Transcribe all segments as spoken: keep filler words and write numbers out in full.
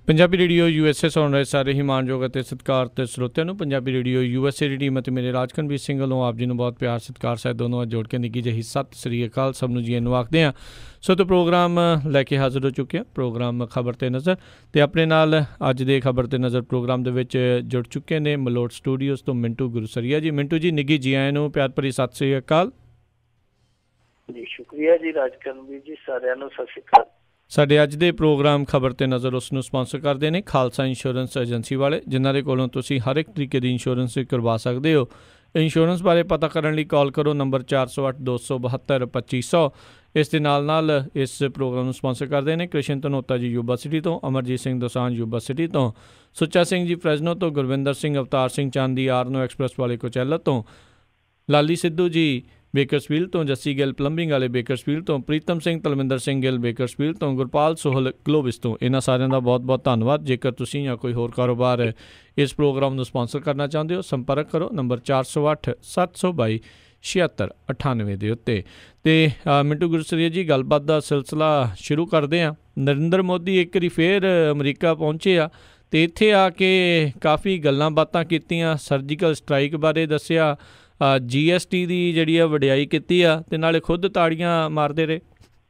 Punjabi radio USA सुन रहे सारे ही मानयोग ਅਤੇ ਸਤਿਕਾਰਤ ਸਰੋਤਿਆਂ ਨੂੰ ਪੰਜਾਬੀ ਰੇਡੀਓ ਯੂਐਸਏ ਦੀ ਟੀਮ ਅਤੇ ਮੇਰੇ ਰਾਜਕਨਵੀਰ ਸਿੰਘ ਵੱਲੋਂ ਆਪ ਜੀ ਨੂੰ ਬਹੁਤ ਪਿਆਰ ਸਤਿਕਾਰ ਸਾਹਿਬ ਦੋਨੋਂ ਜੋੜ ਕੇ ਨਿੱਘੀ ਜਿਹੀ ਸਤਿ ਸ੍ਰੀ ਅਕਾਲ ਸਭ ਨੂੰ ਜੀ ਨੂੰ ਆਖਦੇ ਹਾਂ। ਸੋ ਤਾਂ ਪ੍ਰੋਗਰਾਮ ਲੈ ਕੇ ਹਾਜ਼ਰ ਹੋ ਚੁੱਕੇ ਹਾਂ, ਪ੍ਰੋਗਰਾਮ ਖਬਰ 'ਤੇ ਨਜ਼ਰ, ਅਤੇ ਆਪਣੇ ਨਾਲ ਅੱਜ ਦੇ ਖਬਰ 'ਤੇ ਨਜ਼ਰ ਪ੍ਰੋਗਰਾਮ ਦੇ ਵਿੱਚ ਜੁੜ ਚੁੱਕੇ ਨੇ ਮਲੋਟ ਸਟੂਡੀਓਜ਼ ਤੋਂ ਮਿੰਟੂ ਗੁਰਸਰੀਆ ਜੀ। ਮਿੰਟੂ ਜੀ ਨਿੱਘੀ ਜੀ ਆਇਆਂ ਨੂੰ ਪਿਆਰ ਭਰੀ ਸਤਿ ਸ੍ਰੀ ਅਕਾਲ ਜੀ। ਸ਼ੁਕਰੀਆ ਜੀ ਰਾਜਕਨਵੀਰ ਜੀ, ਸਾਰਿਆਂ ਨੂੰ ਸਤਿ ਸ਼੍ਰੀ ਅਕਾਲ। ਸਾਡੇ ਅੱਜ ਦੇ ਪ੍ਰੋਗਰਾਮ ਖਬਰ 'ਤੇ ਨਜ਼ਰ ਉਸ ਨੂੰ ਸਪਾਂਸਰ ਕਰਦੇ ਨੇ ਖਾਲਸਾ ਇੰਸ਼ੋਰੈਂਸ ਏਜੰਸੀ ਵਾਲੇ, ਜਿਨ੍ਹਾਂ ਦੇ ਕੋਲੋਂ ਤੁਸੀਂ ਹਰ ਇੱਕ ਤਰੀਕੇ ਦੀ ਇੰਸ਼ੋਰੈਂਸ ਕਰਵਾ ਸਕਦੇ ਹੋ। ਇੰਸ਼ੋਰੈਂਸ ਬਾਰੇ ਪਤਾ ਕਰਨ ਲਈ ਕਾਲ ਕਰੋ ਨੰਬਰ ਚਾਰ ਸੌ ਅੱਠ ਦੋ ਸੌ ਬਹੱਤਰ ਪੱਚੀ ਸੌ। ਇਸ ਦੇ ਨਾਲ ਨਾਲ ਇਸ ਪ੍ਰੋਗਰਾਮ ਨੂੰ ਸਪਾਂਸਰ ਕਰਦੇ ਨੇ ਕ੍ਰਿਸ਼ਨ ਧਨੋਤਾ ਜੀ ਯੂਬਾ ਸਿਟੀ ਤੋਂ, ਅਮਰਜੀਤ ਸਿੰਘ ਦੋਸਾਂਝ ਯੂਬਾ ਸਿਟੀ ਤੋਂ, ਸੁੱਚਾ ਸਿੰਘ ਜੀ ਫਰੈਜ਼ਨੋ ਤੋਂ, ਗੁਰਵਿੰਦਰ ਸਿੰਘ ਅਵਤਾਰ ਸਿੰਘ ਚਾਂਦੀ ਆਰਨੋ ਐਕਸਪ੍ਰੈਸ ਵਾਲੇ ਕੋਚੈਲਾ ਤੋਂ, ਲਾਲੀ ਸਿੱਧੂ ਜੀ ਬੇਕਰਸਫੀਲਡ ਤੋਂ, ਜੱਸੀ ਗਿੱਲ ਪਲੰਬਿੰਗ ਵਾਲੇ ਬੇਕਰਸਫੀਲਡ ਤੋਂ, ਪ੍ਰੀਤਮ ਸਿੰਘ ਤਲਵਿੰਦਰ ਸਿੰਘ ਗਿੱਲ ਬੇਕਰਸਫੀਲਡ ਤੋਂ, ਗੁਰਪਾਲ ਸੋਹਲ ਗਲੋਬਿਸ ਤੋਂ। ਇਹਨਾਂ ਸਾਰਿਆਂ ਦਾ ਬਹੁਤ ਬਹੁਤ ਧੰਨਵਾਦ। ਜੇਕਰ ਤੁਸੀਂ ਜਾਂ ਕੋਈ ਹੋਰ ਕਾਰੋਬਾਰ ਇਸ ਪ੍ਰੋਗਰਾਮ ਨੂੰ ਸਪਾਂਸਰ ਕਰਨਾ ਚਾਹੁੰਦੇ ਹੋ, ਸੰਪਰਕ ਕਰੋ ਨੰਬਰ ਚਾਰ ਸੌ ਅੱਠ ਸੱਤ ਸੌ ਬਾਈ ਛਿਹੱਤਰ ਅਠਾਨਵੇਂ ਦੇ ਉੱਤੇ। ਅਤੇ ਮਿੰਟੂ ਗੁਰਸਰੀਆ ਜੀ, ਗੱਲਬਾਤ ਦਾ ਸਿਲਸਿਲਾ ਸ਼ੁਰੂ ਕਰਦੇ ਹਾਂ। ਨਰਿੰਦਰ ਮੋਦੀ ਇੱਕ ਵਾਰੀ ਫੇਰ ਅਮਰੀਕਾ ਪਹੁੰਚੇ ਆ ਅਤੇ ਇੱਥੇ ਆ ਕੇ ਕਾਫੀ ਗੱਲਾਂ ਬਾਤਾਂ ਕੀਤੀਆਂ, ਸਰਜੀਕਲ ਸਟਰਾਈਕ ਬਾਰੇ ਦੱਸਿਆ, ਜੀ ਐਸ ਟੀ ਦੀ ਜਿਹੜੀ ਆ ਵਡਿਆਈ ਕੀਤੀ ਆ, ਅਤੇ ਨਾਲੇ ਖੁਦ ਤਾੜੀਆਂ ਮਾਰਦੇ ਰਹੇ।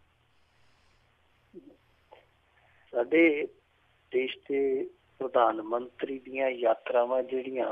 ਸਾਡੇ ਦੇਸ਼ ਦੇ ਪ੍ਰਧਾਨ ਮੰਤਰੀ ਦੀਆਂ ਯਾਤਰਾਵਾਂ ਜਿਹੜੀਆਂ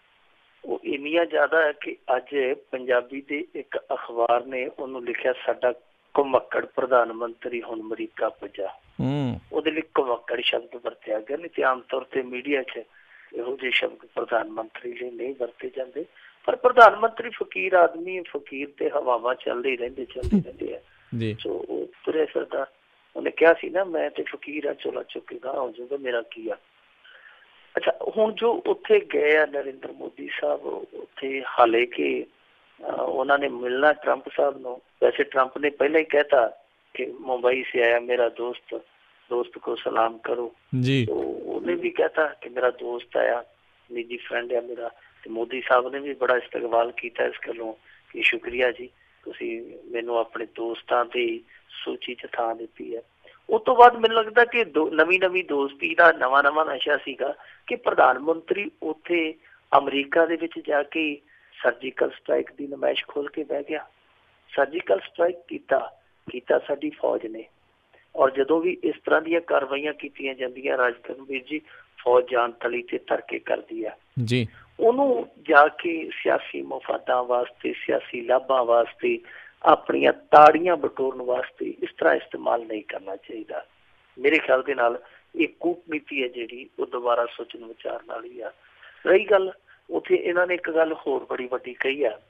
ਉਹ ਇੰਨੀਆਂ ਜ਼ਿਆਦਾ ਹੈ ਕਿ ਅੱਜ ਪੰਜਾਬੀ ਦੇ ਇੱਕ ਅਖਬਾਰ ਨੇ ਉਹਨੂੰ ਲਿਖਿਆ, ਸਾਡਾ ਘੁਮੱਕੜ ਪ੍ਰਧਾਨ ਮੰਤਰੀ ਹੁਣ ਅਮਰੀਕਾ ਪੁੱਜਾ। ਉਹਦੇ ਲਈ ਘੁਮੱਕੜ ਸ਼ਬਦ ਵਰਤਿਆ ਗਿਆ, ਨਹੀਂ ਤੇ ਆਮ ਤੌਰ ਤੇ ਮੀਡੀਆ 'ਚ ਇਹੋ ਜਿਹੇ ਸ਼ਬਦ ਪ੍ਰਧਾਨ ਮੰਤਰੀ ਲਈ ਨਹੀਂ ਵਰਤੇ ਜਾਂਦੇ। ਪਰ ਪ੍ਰਧਾਨ ਮੰਤਰੀ ਫਕੀਰ ਆਦਮੀ, ਫਕੀਰ ਤੇ ਹਵਾਵਾਂ ਚੱਲਦੇ ਰਹਿੰਦੇ ਚੱਲਦੇ ਰਹਿੰਦੇ ਆ। ਸੋ ਉਹ ਤੁਰਿਆ ਫਿਰਦਾ, ਉਹਨੇ ਕਿਹਾ ਸੀ ਨਾ, ਮੈਂ ਤੇ ਫਕੀਰ ਆ, ਚੋਲਾ ਚੁੱਕ ਕੇ ਗਾਹ ਹੋ ਜਾਊਗਾ, ਮੇਰਾ ਕੀ ਆ। ਅੱਛਾ, ਹੁਣ ਜੋ ਉੱਥੇ ਗਏ ਆ ਨਰਿੰਦਰ ਮੋਦੀ ਸਾਹਿਬ, ਉੱਥੇ ਹਾਲੇ ਕਿ ਉਹਨਾਂ ਨੇ ਮਿਲਣਾ ਟਰੰਪ ਸਾਹਿਬ ਨੂੰ। ਵੈਸੇ ਟਰੰਪ ਨੇ ਪਹਿਲਾਂ ਹੀ ਕਹਿਤਾ ਕਿ ਮੁੰਬਈ ਸੇ ਆਇਆ ਮੇਰਾ ਦੋਸਤ, ਦੋਸਤ ਕੋ ਸਲਾਮ ਕਰੋ ਜੀ। ਉਹਨੇ ਵੀ ਕਹਿਤਾ ਕਿ ਮੇਰਾ ਦੋਸਤ ਆਇਆ, ਨਿੱਜੀ ਫਰੈਂਡ ਆ ਮੇਰਾ। ਤੇ ਮੋਦੀ ਸਾਹਿਬ ਨੇ ਵੀ ਬੜਾ ਇਸਤਕਬਾਲ ਕੀਤਾ ਇਸ ਗੱਲੋਂ ਕਿ ਸ਼ੁਕਰੀਆ ਜੀ, ਤੁਸੀਂ ਮੈਨੂੰ ਆਪਣੇ ਦੋਸਤਾਂ ਦੀ ਸੂਚੀ 'ਚ ਥਾਂ ਦਿੱਤੀ ਹੈ। ਉਸ ਤੋਂ ਬਾਅਦ ਮੈਨੂੰ ਲੱਗਦਾ ਕਿ ਦੋ ਨਵੀਂ ਨਵੀਂ ਦੋਸਤੀ ਦਾ ਨਵਾਂ ਨਵਾਂ ਨਸ਼ਾ ਸੀਗਾ ਕਿ ਪ੍ਰਧਾਨ ਮੰਤਰੀ ਉੱਥੇ ਅਮਰੀਕਾ ਦੇ ਵਿੱਚ ਜਾ ਕੇ ਸਰਜੀਕਲ ਸਟਰਾਈਕ ਦੀ ਨੁਮਾਇਸ਼ ਖੋਲ ਕੇ ਬਹਿ ਗਿਆ। ਸਰਜੀਕਲ ਸਟਰਾਈਕ ਕੀਤਾ ਕੀਤਾ ਸਾਡੀ ਫੌਜ ਨੇ, ਔਰ ਜਦੋਂ ਵੀ ਇਸ ਤਰ੍ਹਾਂ ਦੀਆਂ ਕਾਰਵਾਈਆਂ ਕੀਤੀਆਂ ਜਾਂਦੀਆਂ ਰਾਜਕਨਵੀਰ ਜੀ, ਫੌਜ ਜਾਨ ਤਲੀ ਤੇ ਧਰਕੇ ਕਰਦੀ ਆ ਜੀ। ਉਹਨੂੰ ਜਾ ਕੇ ਸਿਆਸੀ ਮਫਾਦਾਂ ਵਾਸਤੇ, ਸਿਆਸੀ ਲਾਭਾਂ ਵਾਸਤੇ, ਆਪਣੀਆਂ ਤਾੜੀਆਂ ਬਟੋਰਨ ਵਾਸਤੇ ਇਸ ਤਰ੍ਹਾਂ ਇਸਤੇਮਾਲ ਨਹੀਂ ਕਰਨਾ ਚਾਹੀਦਾ। ਮੇਰੇ ਖਿਆਲ ਦੇ ਨਾਲ ਇਹ ਕੂਟਨੀਤੀ ਹੈ ਜਿਹੜੀ ਉਹ ਦੁਬਾਰਾ ਸੋਚਣ ਵਿਚਾਰਨ ਵਾਲੀ ਆ। ਰਹੀ ਗੱਲ, ਉੱਥੇ ਇਹਨਾਂ ਨੇ ਇੱਕ ਗੱਲ ਹੋਰ ਬੜੀ ਵੱਡੀ ਕਹੀ ਆ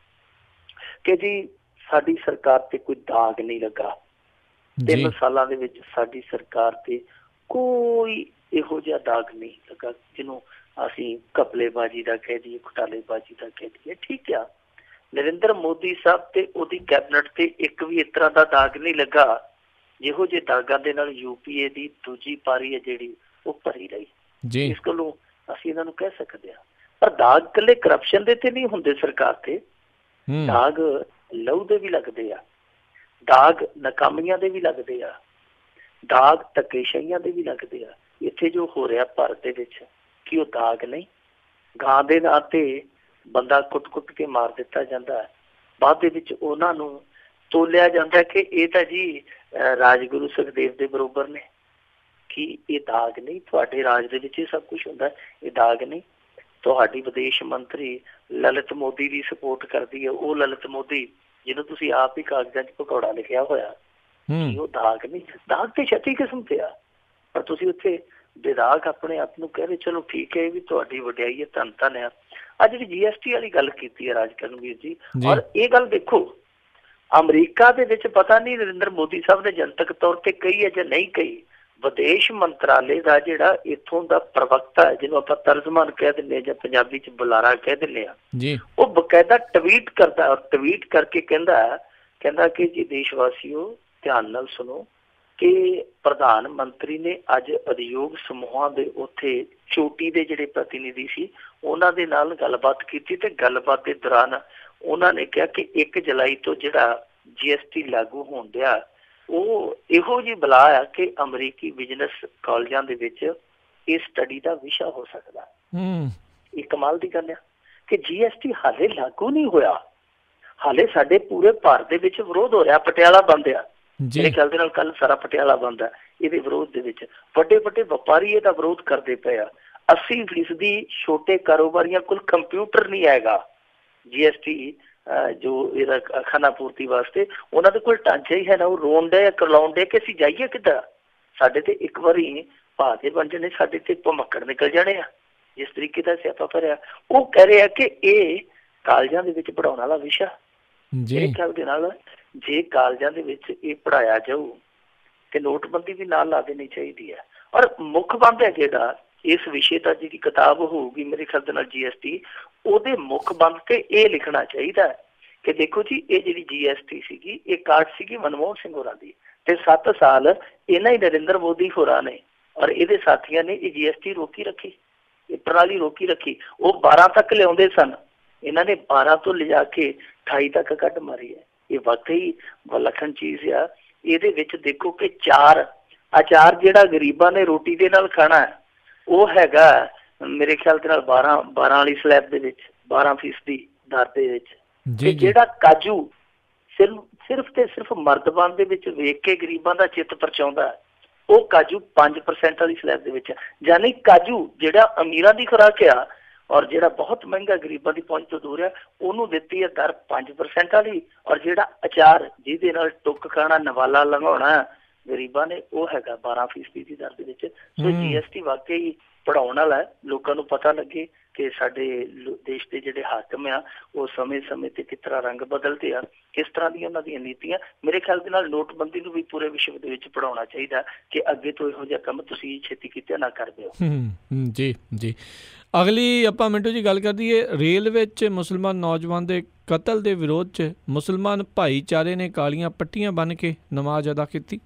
ਕਿ ਜੀ ਸਾਡੀ ਸਰਕਾਰ ਤੇ ਕੋਈ ਦਾਗ ਨਹੀਂ ਲੱਗਾ। ਤਿੰਨ ਸਾਲਾਂ ਦੇ ਵਿੱਚ ਸਾਡੀ ਸਰਕਾਰ ਤੇ ਕੋਈ ਇਹੋ ਜਿਹਾ ਦਾਗ ਨਹੀਂ ਲੱਗਾ ਜਿਹਨੂੰ ਅਸੀਂ ਘਪਲੇਬਾਜ਼ੀ ਦਾ ਕਹਿ ਦਈਏ, ਘੁਟਾਲੇਬਾਜ਼ੀ ਦਾ ਕਹਿ ਦਈਏ। ਠੀਕ ਆ, ਨਰਿੰਦਰ ਮੋਦੀ ਸਾਹਿਬ ਤੇ ਉਹਦੀ ਕੈਬਨਿਟ ਤੇ ਇੱਕ ਵੀ ਇਸ ਤਰ੍ਹਾਂ ਦਾ ਦਾਗ ਨਹੀਂ ਲੱਗਾ ਜਿਹੋ ਜਿਹੇ ਦਾਗਾਂ ਦੇ ਨਾਲ ਯੂਪੀਏ ਦੀ ਦੂਜੀ ਪਾਰੀ ਹੈ ਜਿਹੜੀ ਉਹ ਭਰੀ ਰਹੀ। ਇਸ ਕੋਲੋਂ ਅਸੀਂ ਇਹਨਾਂ ਨੂੰ ਕਹਿ ਸਕਦੇ ਹਾਂ। ਪਰ ਦਾਗ ਇਕੱਲੇ ਕਰਪਸ਼ਨ ਦੇ ਤੇ ਨਹੀਂ ਹੁੰਦੇ ਸਰਕਾਰ ਤੇ, ਦਾਗ ਲਹੂ ਦੇ ਵੀ ਲੱਗਦੇ ਆ, ਦਾਗ ਨਾਕਾਮੀਆਂ ਦੇ ਵੀ ਲੱਗਦੇ ਆ, ਦਾਗ ਧੱਕੇਸ਼ਾਹੀਆਂ ਦੇ ਵੀ ਲੱਗਦੇ ਆ। ਇੱਥੇ ਜੋ ਹੋ ਰਿਹਾ ਭਾਰਤ ਦੇ ਵਿੱਚ, ਕਿ ਉਹ ਦਾਗ ਨਹੀਂ, ਗਾਂ ਦੇ ਨਾਂ ਤੇ ਬੰਦਾ ਕੁੱਟ ਕੁੱਟ ਕੇ ਮਾਰ ਦਿੱਤਾ ਜਾਂਦਾ ਹੈ। ਬਾਅਦ ਦੇ ਵਿੱਚ ਉਹਨਾਂ ਨੂੰ ਤੋਲਿਆ ਜਾਂਦਾ ਕਿ ਇਹ ਤਾਂ ਜੀ ਰਾਜਗੁਰੂ ਸੁਖਦੇਵ ਦੇ ਬਰੋਬਰ ਨੇ। ਕਿ ਇਹ ਦਾਗ ਨਹੀਂ, ਤੁਹਾਡੇ ਰਾਜ ਦੇ ਵਿੱਚ ਇਹ ਸਭ ਕੁਛ ਹੁੰਦਾ, ਇਹ ਦਾਗ ਨਹੀਂ। ਤੁਹਾਡੀ ਵਿਦੇਸ਼ ਮੰਤਰੀ ਲਲਿਤ ਮੋਦੀ ਦੀ ਸਪੋਰਟ ਕਰਦੀ ਹੈ, ਉਹ ਲਲਿਤ ਮੋਦੀ ਜਿਹਨੂੰ ਤੁਸੀਂ ਆਪ ਹੀ ਕਾਗਜ਼ਾਂ 'ਚ ਭਗੌੜਾ ਲਿਖਿਆ ਹੋਇਆ, ਕਿ ਉਹ ਦਾਗ ਨਹੀਂ। ਦਾਗ ਤੇ ਛੱਤੀ ਕਿਸਮ ਤੇ ਆ, ਪਰ ਤੁਸੀਂ ਉੱਥੇ ਬੇਦਾਗ ਆਪਣੇ ਆਪ ਨੂੰ ਕਹਿ ਰਹੇ। ਚਲੋ ਠੀਕ ਹੈ, ਇਹ ਵੀ ਤੁਹਾਡੀ ਵਡਿਆਈ ਹੈ, ਧੰਨ ਧੰਨ ਆ। ਅੱਜ ਜਿਹੜੀ ਜੀ ਐਸ ਟੀ ਵਾਲੀ ਗੱਲ ਕੀਤੀ ਹੈ ਰਾਜਕਨਵੀਰ ਜੀ, ਔਰ ਇਹ ਗੱਲ ਦੇਖੋ ਅਮਰੀਕਾ ਦੇ ਵਿੱਚ ਪਤਾ ਨਹੀਂ ਨਰਿੰਦਰ ਮੋਦੀ ਸਾਹਿਬ ਨੇ ਜਨਤਕ ਤੌਰ ਤੇ ਕਹੀ ਹੈ ਜਾਂ ਨਹੀਂ ਕਹੀ, ਵਿਦੇਸ਼ ਮੰਤਰਾਲੇ ਦਾ ਜਿਹੜਾ ਇੱਥੋਂ ਦਾ ਪ੍ਰਵਕਤਾ, ਜਿਹਨੂੰ ਆਪਾਂ ਤਰਜਮਾਨ ਕਹਿ ਦਿੰਦੇ ਹਾਂ ਜਾਂ ਪੰਜਾਬੀ 'ਚ ਬੁਲਾਰਾ ਕਹਿ ਦਿੰਦੇ ਹਾਂ, ਉਹ ਬਕਾਇਦਾ ਟਵੀਟ ਕਰਦਾ, ਔਰ ਟਵੀਟ ਕਰਕੇ ਕਹਿੰਦਾ ਕਹਿੰਦਾ ਕਿ ਜੀ ਦੇਸ਼ ਵਾਸੀਓ ਧਿਆਨ ਨਾਲ ਸੁਣੋ ਕਿ ਪ੍ਰਧਾਨ ਮੰਤਰੀ ਨੇ ਅੱਜ ਉਦਯੋਗ ਸਮੂਹਾਂ ਦੇ ਉੱਥੇ ਚੋਟੀ ਦੇ ਜਿਹੜੇ ਪ੍ਰਤੀਨਿਧੀ ਸੀ ਉਹਨਾਂ ਦੇ ਨਾਲ ਗੱਲਬਾਤ ਕੀਤੀ, ਤੇ ਗੱਲਬਾਤ ਦੇ ਦੌਰਾਨ ਉਹਨਾਂ ਨੇ ਕਿਹਾ ਕਿ ਇੱਕ ਜੁਲਾਈ ਤੋਂ ਜਿਹੜਾ ਜੀ ਐਸ ਟੀ ਲਾਗੂ ਹੋਣ ਡਿਆ, ਉਹ ਇਹੋ ਜਿਹੀ ਬਲਾ ਆ ਕਿ ਅਮਰੀਕੀ ਬਿਜ਼ਨਸ ਕਾਲਜਾਂ ਦੇ ਵਿੱਚ इस स्टडी का विषय हो सकता हम्म ये कमाल की गल है कि जी एस टी हाले लागू नहीं होया हाले साडे पूरे भारत दे विच विरोध हो रहा पटियाला बंद आ जी मेरे ख्याल दे नाल कल सारा पटियाला बंद है ये विरोध दे विच वड्डे वड्डे वपारी इहदा विरोध करते पे आ अस्सी फीसदी छोटे कारोबारियों कोल कंप्यूटर नहीं आएगा जी एस टी जो इहदा खाना पूर्ति वास्ते उन्हां दे कोल ढांचा ही है ना वो रोन डे करलाउण डे कि असीं जाइए किद्दां साडे ते एक वारी भाऽ दे बन जाने साडे ते भमक्कड़ निकल जाने आ जिस तरीके का स्यापा भरिया वो कह रहे हैं कि ये कालजां दे विच पढ़ाउण वाला विशा मेरे ख्याल दे नाल जे कालजां दे विच ये पढ़ाया जाऊ ते नोटबंदी भी नाल ला देनी चाहिए है और मुख बंद है जिहड़ा इस विषय का जी किताब होगी मेरे ख्याल दे नाल जी एस टी ਉਹਦੇ ਮੁੱਖ ਬੰਦ ਤੇ ਇਹ ਲਿਖਣਾ ਚਾਹੀਦਾ ਕਿ ਦੇਖੋ ਜੀ ਇਹ ਜਿਹੜੀ ਜੀ ਐਸ ਟੀ ਸੀਗੀ ਇਹ ਕਾਟ ਸੀਗੀ ਮਨਮੋਹਨ ਸਿੰਘ ਹੋਰਾਂ ਦੀ ਤੇ ਸੱਤ ਸਾਲ ਇਹਨਾਂ ਹੀ ਨਰਿੰਦਰ ਮੋਦੀ ਹੋਰਾਂ ਨੇ ਔਰ ਇਹਦੇ ਸਾਥੀਆਂ ਨੇ ਇਹ ਜੀ ਐਸ ਟੀ ਰੋਕੀ ਰੱਖੀ ਇਹ ਪ੍ਰਣਾਲੀ ਰੋਕੀ ਰੱਖੀ ਉਹ ਬਾਰਾਂ ਤੱਕ ਲਿਆਉਂਦੇ ਸਨ ਇਹਨਾਂ ਨੇ ਬਾਰਾਂ ਤੋਂ ਲਿਜਾ ਕੇ ਅਠਾਈ ਤੱਕ ਕੱਢ ਮਾਰੀ ਹੈ ਇਹ ਵਾਕਈ ਵਿਲੱਖਣ ਚੀਜ਼ ਆ ਇਹਦੇ ਵਿੱਚ ਦੇਖੋ ਕਿ ਚਾਰ ਅਚਾਰ ਜਿਹੜਾ ਗਰੀਬਾਂ ਨੇ ਰੋਟੀ ਦੇ ਨਾਲ ਖਾਣਾ ਉਹ ਹੈਗਾ मेरे ख्याल के बारह बारह वाली स्लैब दे विच बारह फीसदी दर दे विच ते जिहड़ा काजू सिर्फ सिर्फ ते सिर्फ मर्दबान दे विच वेख के गरीबां दा चित्त परचाउंदा वो काजू पांच परसेंट वाली स्लैब दे विच यानी काजू जिहड़ा अमीरां दी खुराक आ और जिहड़ा बहुत महंगा गरीबां दी पहुंच तो दूर है उहनूं दित्ती है दर पांच परसेंट वाली और जिहड़ा अचार जिहदे नाल टुक खाना नवाला लंघाउणा गरीबां ने वो हैगा बारह फीसदी दी दर दे विच सो जी एस टी वाकई पढ़ाने वाला लोगों को पता लगे कि साडे देश के जिहड़े हाकम आ वो समय समय ते किस तरह रंग बदलते हैं किस तरह दी उन्हां दी नीतियां मेरे ख्याल दे नाल नोटबंदी नूं भी पूरे विश्व दे विच पढ़ाउणा चाहीदा कि अगे तो इहो जिहा काम तुसीं छेती कीते ना कर दिओ जी जी अगली आपां मिंटू जी गल कर दईए रेल विच मुसलमान नौजवान दे कतल दे विरोध च मुसलमान भाईचारे ने कालियां पट्टियां बन के नमाज अदा कीती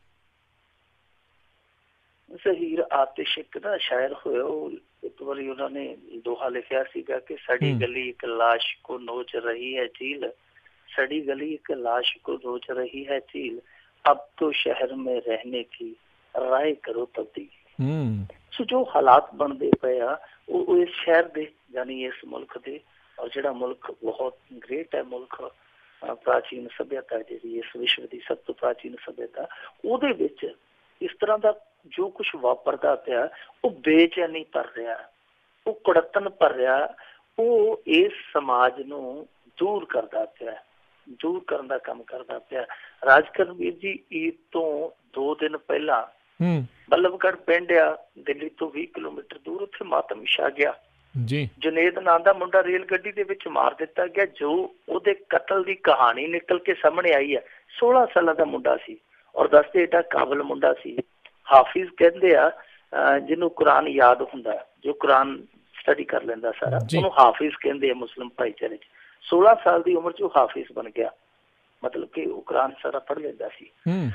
ज़हीर आतिशिक ना शायर होया एक बार उन्होंने दोहा लिखा सीगा कि सड़ी गली एक लाश को नोच रही है चील सड़ी गली एक लाश को नोच रही है चील अब तो शहर में रहने की राय करो तब्दील सो जो हालात बनते पे आ वो इस शहर दे यानी इस मुल्क दे और जिहड़ा मुल्क बहुत ग्रेट है मुल्क प्राचीन सभ्यता जी इस विश्व की सब तो प्राचीन सभ्यता उहदे विच इस तरह का जो कुछ वापरता पिया वो बेचैनी भर रहा वो कुड़तन भर रहा वो इस समाज नूं दूर करता पिया दूर करने का काम करता पिया राजकरवीर जी ईद तो दो दिन पहला बल्लभगढ़ पिंड आ दिल्ली तो बीस किलोमीटर दूर उत्थे मातम छा गया जी जुनेद नां दा मुंडा रेल गड्डी दे विच मार दिता गया जो उहदे कतल दी कहानी निकल के सामने आई है सोलह साल दा मुंडा सी और दसदे एडा काबल मुंडा सी हाफिज कहते हैं जिन्हों कुरान याद हुंदा जो कुरान स्टडी कर लेंदा सारा उन्होंने हाफिज कहते हैं मुस्लिम भाईचारे सोलह साल की उम्र च हाफिज बन गया मतलब कि वो कुरान सारा पढ़ लेंदा सी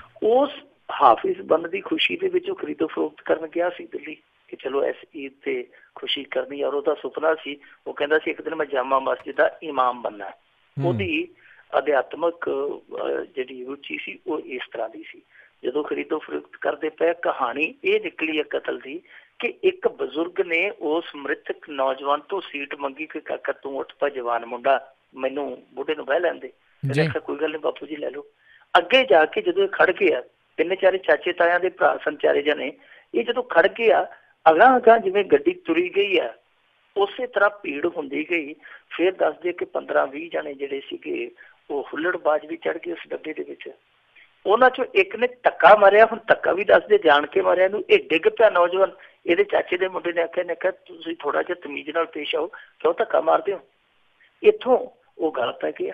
उस हाफिज बनने की खुशी दे विच खरीदो फरोख्त करन गया सी दिल्ली कि चलो इस ईद ते खुशी करनी और उसका सुपना सी वो कहंदा सी एक दिन मैं जामा मस्जिद दा इमाम बनना ओदी अध्यात्मक जिहड़ी रुचि सी वो इस तरह दी सी जो खरीदो फरोख्त करते पे कहानी ये निकली है कतल की कि एक बजुर्ग ने उस मृतक नौजवान तो सीट मंगी कि काका तू उठ पा जवान मुंडा मैनू बुढ़े नूं बह लैंदे आखिया कोई गल नहीं बापू जी लै लो अगे जाके जो खड़ गया तिन्ने चारे चाचे ताया दे भरा सन चारे जने ये जो खड़ गया अगां अगां जिवें गड्डी तुरी गई है उस तरह भीड़ हुंदी गई फिर दस दे कि पंद्रह भी जने जिहड़े सीगे वो हुल्लड़बाज भी चढ़ गए उस डब्बे दे विच उन्हां चों एक ने धक्का मारिया हुण धक्का भी दस दे जान के मारिया नूं ये डिग पिया नौजवान इहदे चाचे दे मुंडे ने आख्या ने कहा तुसीं थोड़ा जिहा तमीज नाल पेश आओ क्यों धक्का मारदे हो इत्थों वो गल पै गया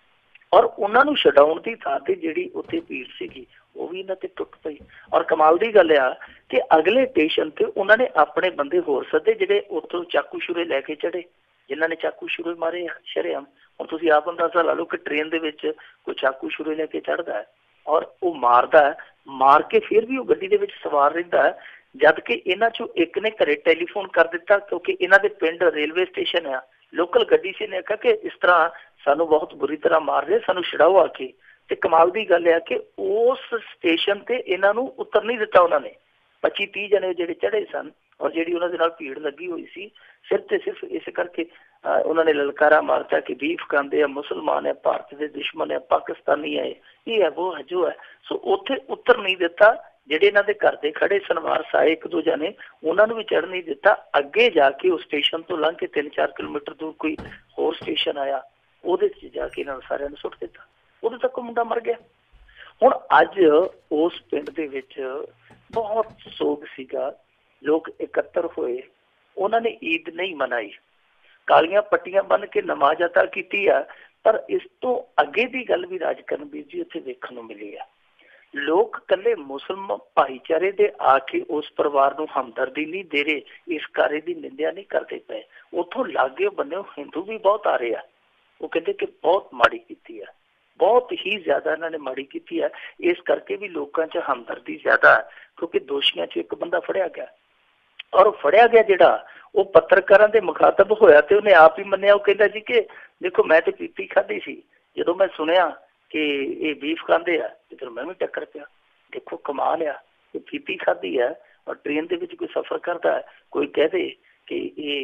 और उन्हां नूं छडाउण दी थां ते जिहड़ी उत्थे भीड़ सीगी वो भी इन्हां ते टुट पई और कमाल दी गल आ कि अगले स्टेशन ते उन्हां ने अपने बंदे होर सद्दे जिहड़े उत्थों चाकू छुरे लैके चढ़े जिन्हां ने चाकू छुरे मारे शरेआम हुण तुसीं आप अंदाजा ला लो कि ट्रेन दे विच कोई चाकू छुरे लैके चढ़दा है और वो मारदा मार के फिर भी वो गड्डी दे विच सवार रहिंदा जद कि इन्हां चों एक ने घरे टैलीफोन कर दिता क्योंकि इन्हां दे पिंड रेलवे स्टेशन है लोकल गड्डी से ने कहा कि इस तरह सानू बहुत बुरी तरह मार रहे सानू छड़ाओ आके ते कमाल दी गल है कि उस स्टेशन ते इन्हां नूं उतर नहीं दिता उन्होंने पच्ची तीह जने जिहड़े चढ़े सन ਔਰ ਜਿਹੜੀ ਉਹਨਾਂ ਦੇ ਨਾਲ ਭੀੜ ਲੱਗੀ ਹੋਈ ਸੀ ਸਿਰਫ ਤੇ ਸਿਰਫ ਇਸ ਕਰਕੇ ਉਹਨਾਂ ਨੇ ਲਲਕਾਰਾ ਮਾਰਤਾ ਕਿ ਬੀਫ ਖਾਂਦੇ ਆ, ਮੁਸਲਮਾਨ ਹੈ, ਭਾਰਤ ਦੇ ਦੁਸ਼ਮਣ ਹੈ, ਪਾਕਿਸਤਾਨੀ ਹੈ, ਇਹ ਹੈ ਉਹ ਹੈ ਜੋ ਹੈ। ਸੋ ਉੱਥੇ ਉੱਤਰ ਨਹੀਂ ਦਿੱਤਾ। ਜਿਹੜੇ ਇਹਨਾਂ ਦੇ ਘਰ ਦੇ ਖੜੇ ਸਨਵਾਰਸ ਆਏ ਇੱਕ ਦੋ ਜਾਣੇ, ਉਹਨਾਂ ਨੂੰ ਵੀ ਚੜ੍ਹ ਨਹੀਂ ਦਿੱਤਾ। ਅੱਗੇ ਜਾ ਕੇ ਉਸ ਸਟੇਸ਼ਨ ਤੋਂ ਲੰਘ ਕੇ ਤਿੰਨ ਚਾਰ ਕਿਲੋਮੀਟਰ ਦੂਰ ਕੋਈ ਹੋਰ ਸਟੇਸ਼ਨ ਆਇਆ, ਉਹਦੇ 'ਚ ਜਾ ਕੇ ਇਹਨਾਂ ਨੂੰ ਸਾਰਿਆਂ ਨੂੰ ਸੁੱਟ ਦਿੱਤਾ। ਉਦੋਂ ਤੱਕ ਮੁੰਡਾ ਮਰ ਗਿਆ। ਹੁਣ ਅੱਜ ਉਸ ਪਿੰਡ ਦੇ ਵਿੱਚ ਬਹੁਤ ਸੋਗ ਸੀਗਾ, ਲੋਕ ਇਕੱਤਰ ਹੋਏ, ਉਹਨਾਂ ਨੇ ਈਦ ਨਹੀਂ ਮਨਾਈ, ਕਾਲੀਆਂ ਪੱਟੀਆਂ ਬੰਨ ਕੇ ਨਮਾਜ਼ ਅਤਾ ਕੀਤੀ ਆ। ਪਰ ਇਸ ਤੋਂ ਅੱਗੇ ਦੀ ਗੱਲ ਵੀ ਰਾਜ ਕਰਨਵੀਰ ਜੀ ਉੱਥੇ ਵੇਖਣ ਨੂੰ ਮਿਲੀ ਆ। ਲੋਕ ਇਕੱਲੇ ਮੁਸਲਮਾਨ ਭਾਈਚਾਰੇ ਦੇ ਆ ਕੇ ਉਸ ਪਰਿਵਾਰ ਨੂੰ ਹਮਦਰਦੀ ਨਹੀਂ ਦੇ ਰਹੇ, ਇਸ ਕਾਰੇ ਦੀ ਨਿੰਦਿਆ ਨਹੀਂ ਕਰਦੇ ਪਏ। ਉੱਥੋਂ ਲਾਗੇ ਬੰਨੇ ਹਿੰਦੂ ਵੀ ਬਹੁਤ ਆ ਰਹੇ ਆ, ਉਹ ਕਹਿੰਦੇ ਕਿ ਬਹੁਤ ਮਾੜੀ ਕੀਤੀ ਆ, ਬਹੁਤ ਹੀ ਜ਼ਿਆਦਾ ਇਹਨਾਂ ਨੇ ਮਾੜੀ ਕੀਤੀ ਹੈ। ਇਸ ਕਰਕੇ ਵੀ ਲੋਕਾਂ 'ਚ ਹਮਦਰਦੀ ਜ਼ਿਆਦਾ ਹੈ, ਕਿਉਂਕਿ ਦੋਸ਼ੀਆਂ 'ਚ ਇੱਕ ਬੰਦਾ ਫੜਿਆ ਗਿਆ, ਔਰ ਫੜਿਆ ਗਿਆ ਜਿਹੜਾ ਉਹ ਪੱਤਰਕਾਰਾਂ ਦੇ ਮੁਖਾਤਬ ਹੋਇਆ ਤੇ ਉਹਨੇ ਆਪ ਹੀ ਮੰਨਿਆ। ਉਹ ਕਹਿੰਦਾ ਜੀ ਕਿ ਦੇਖੋ ਮੈਂ ਤੇ ਪੀਪੀ ਖਾਧੀ ਸੀ, ਜਦੋਂ ਮੈਂ ਸੁਣਿਆ ਕਿ ਇਹ ਬੀਫ ਖਾਂਦੇ ਆ ਤੇ ਫਿਰ ਮੈਂ ਵੀ ਟੱਕਰ ਪਿਆ। ਦੇਖੋ ਕਮਾਲ ਆ, ਇਹ ਪੀਪੀ ਖਾਧੀ ਹੈ ਔਰ ਟ੍ਰੇਨ ਦੇ ਵਿੱਚ ਕੋਈ ਸਫ਼ਰ ਕਰਦਾ ਹੈ, ਕੋਈ ਕਹਿ ਦੇ ਕਿ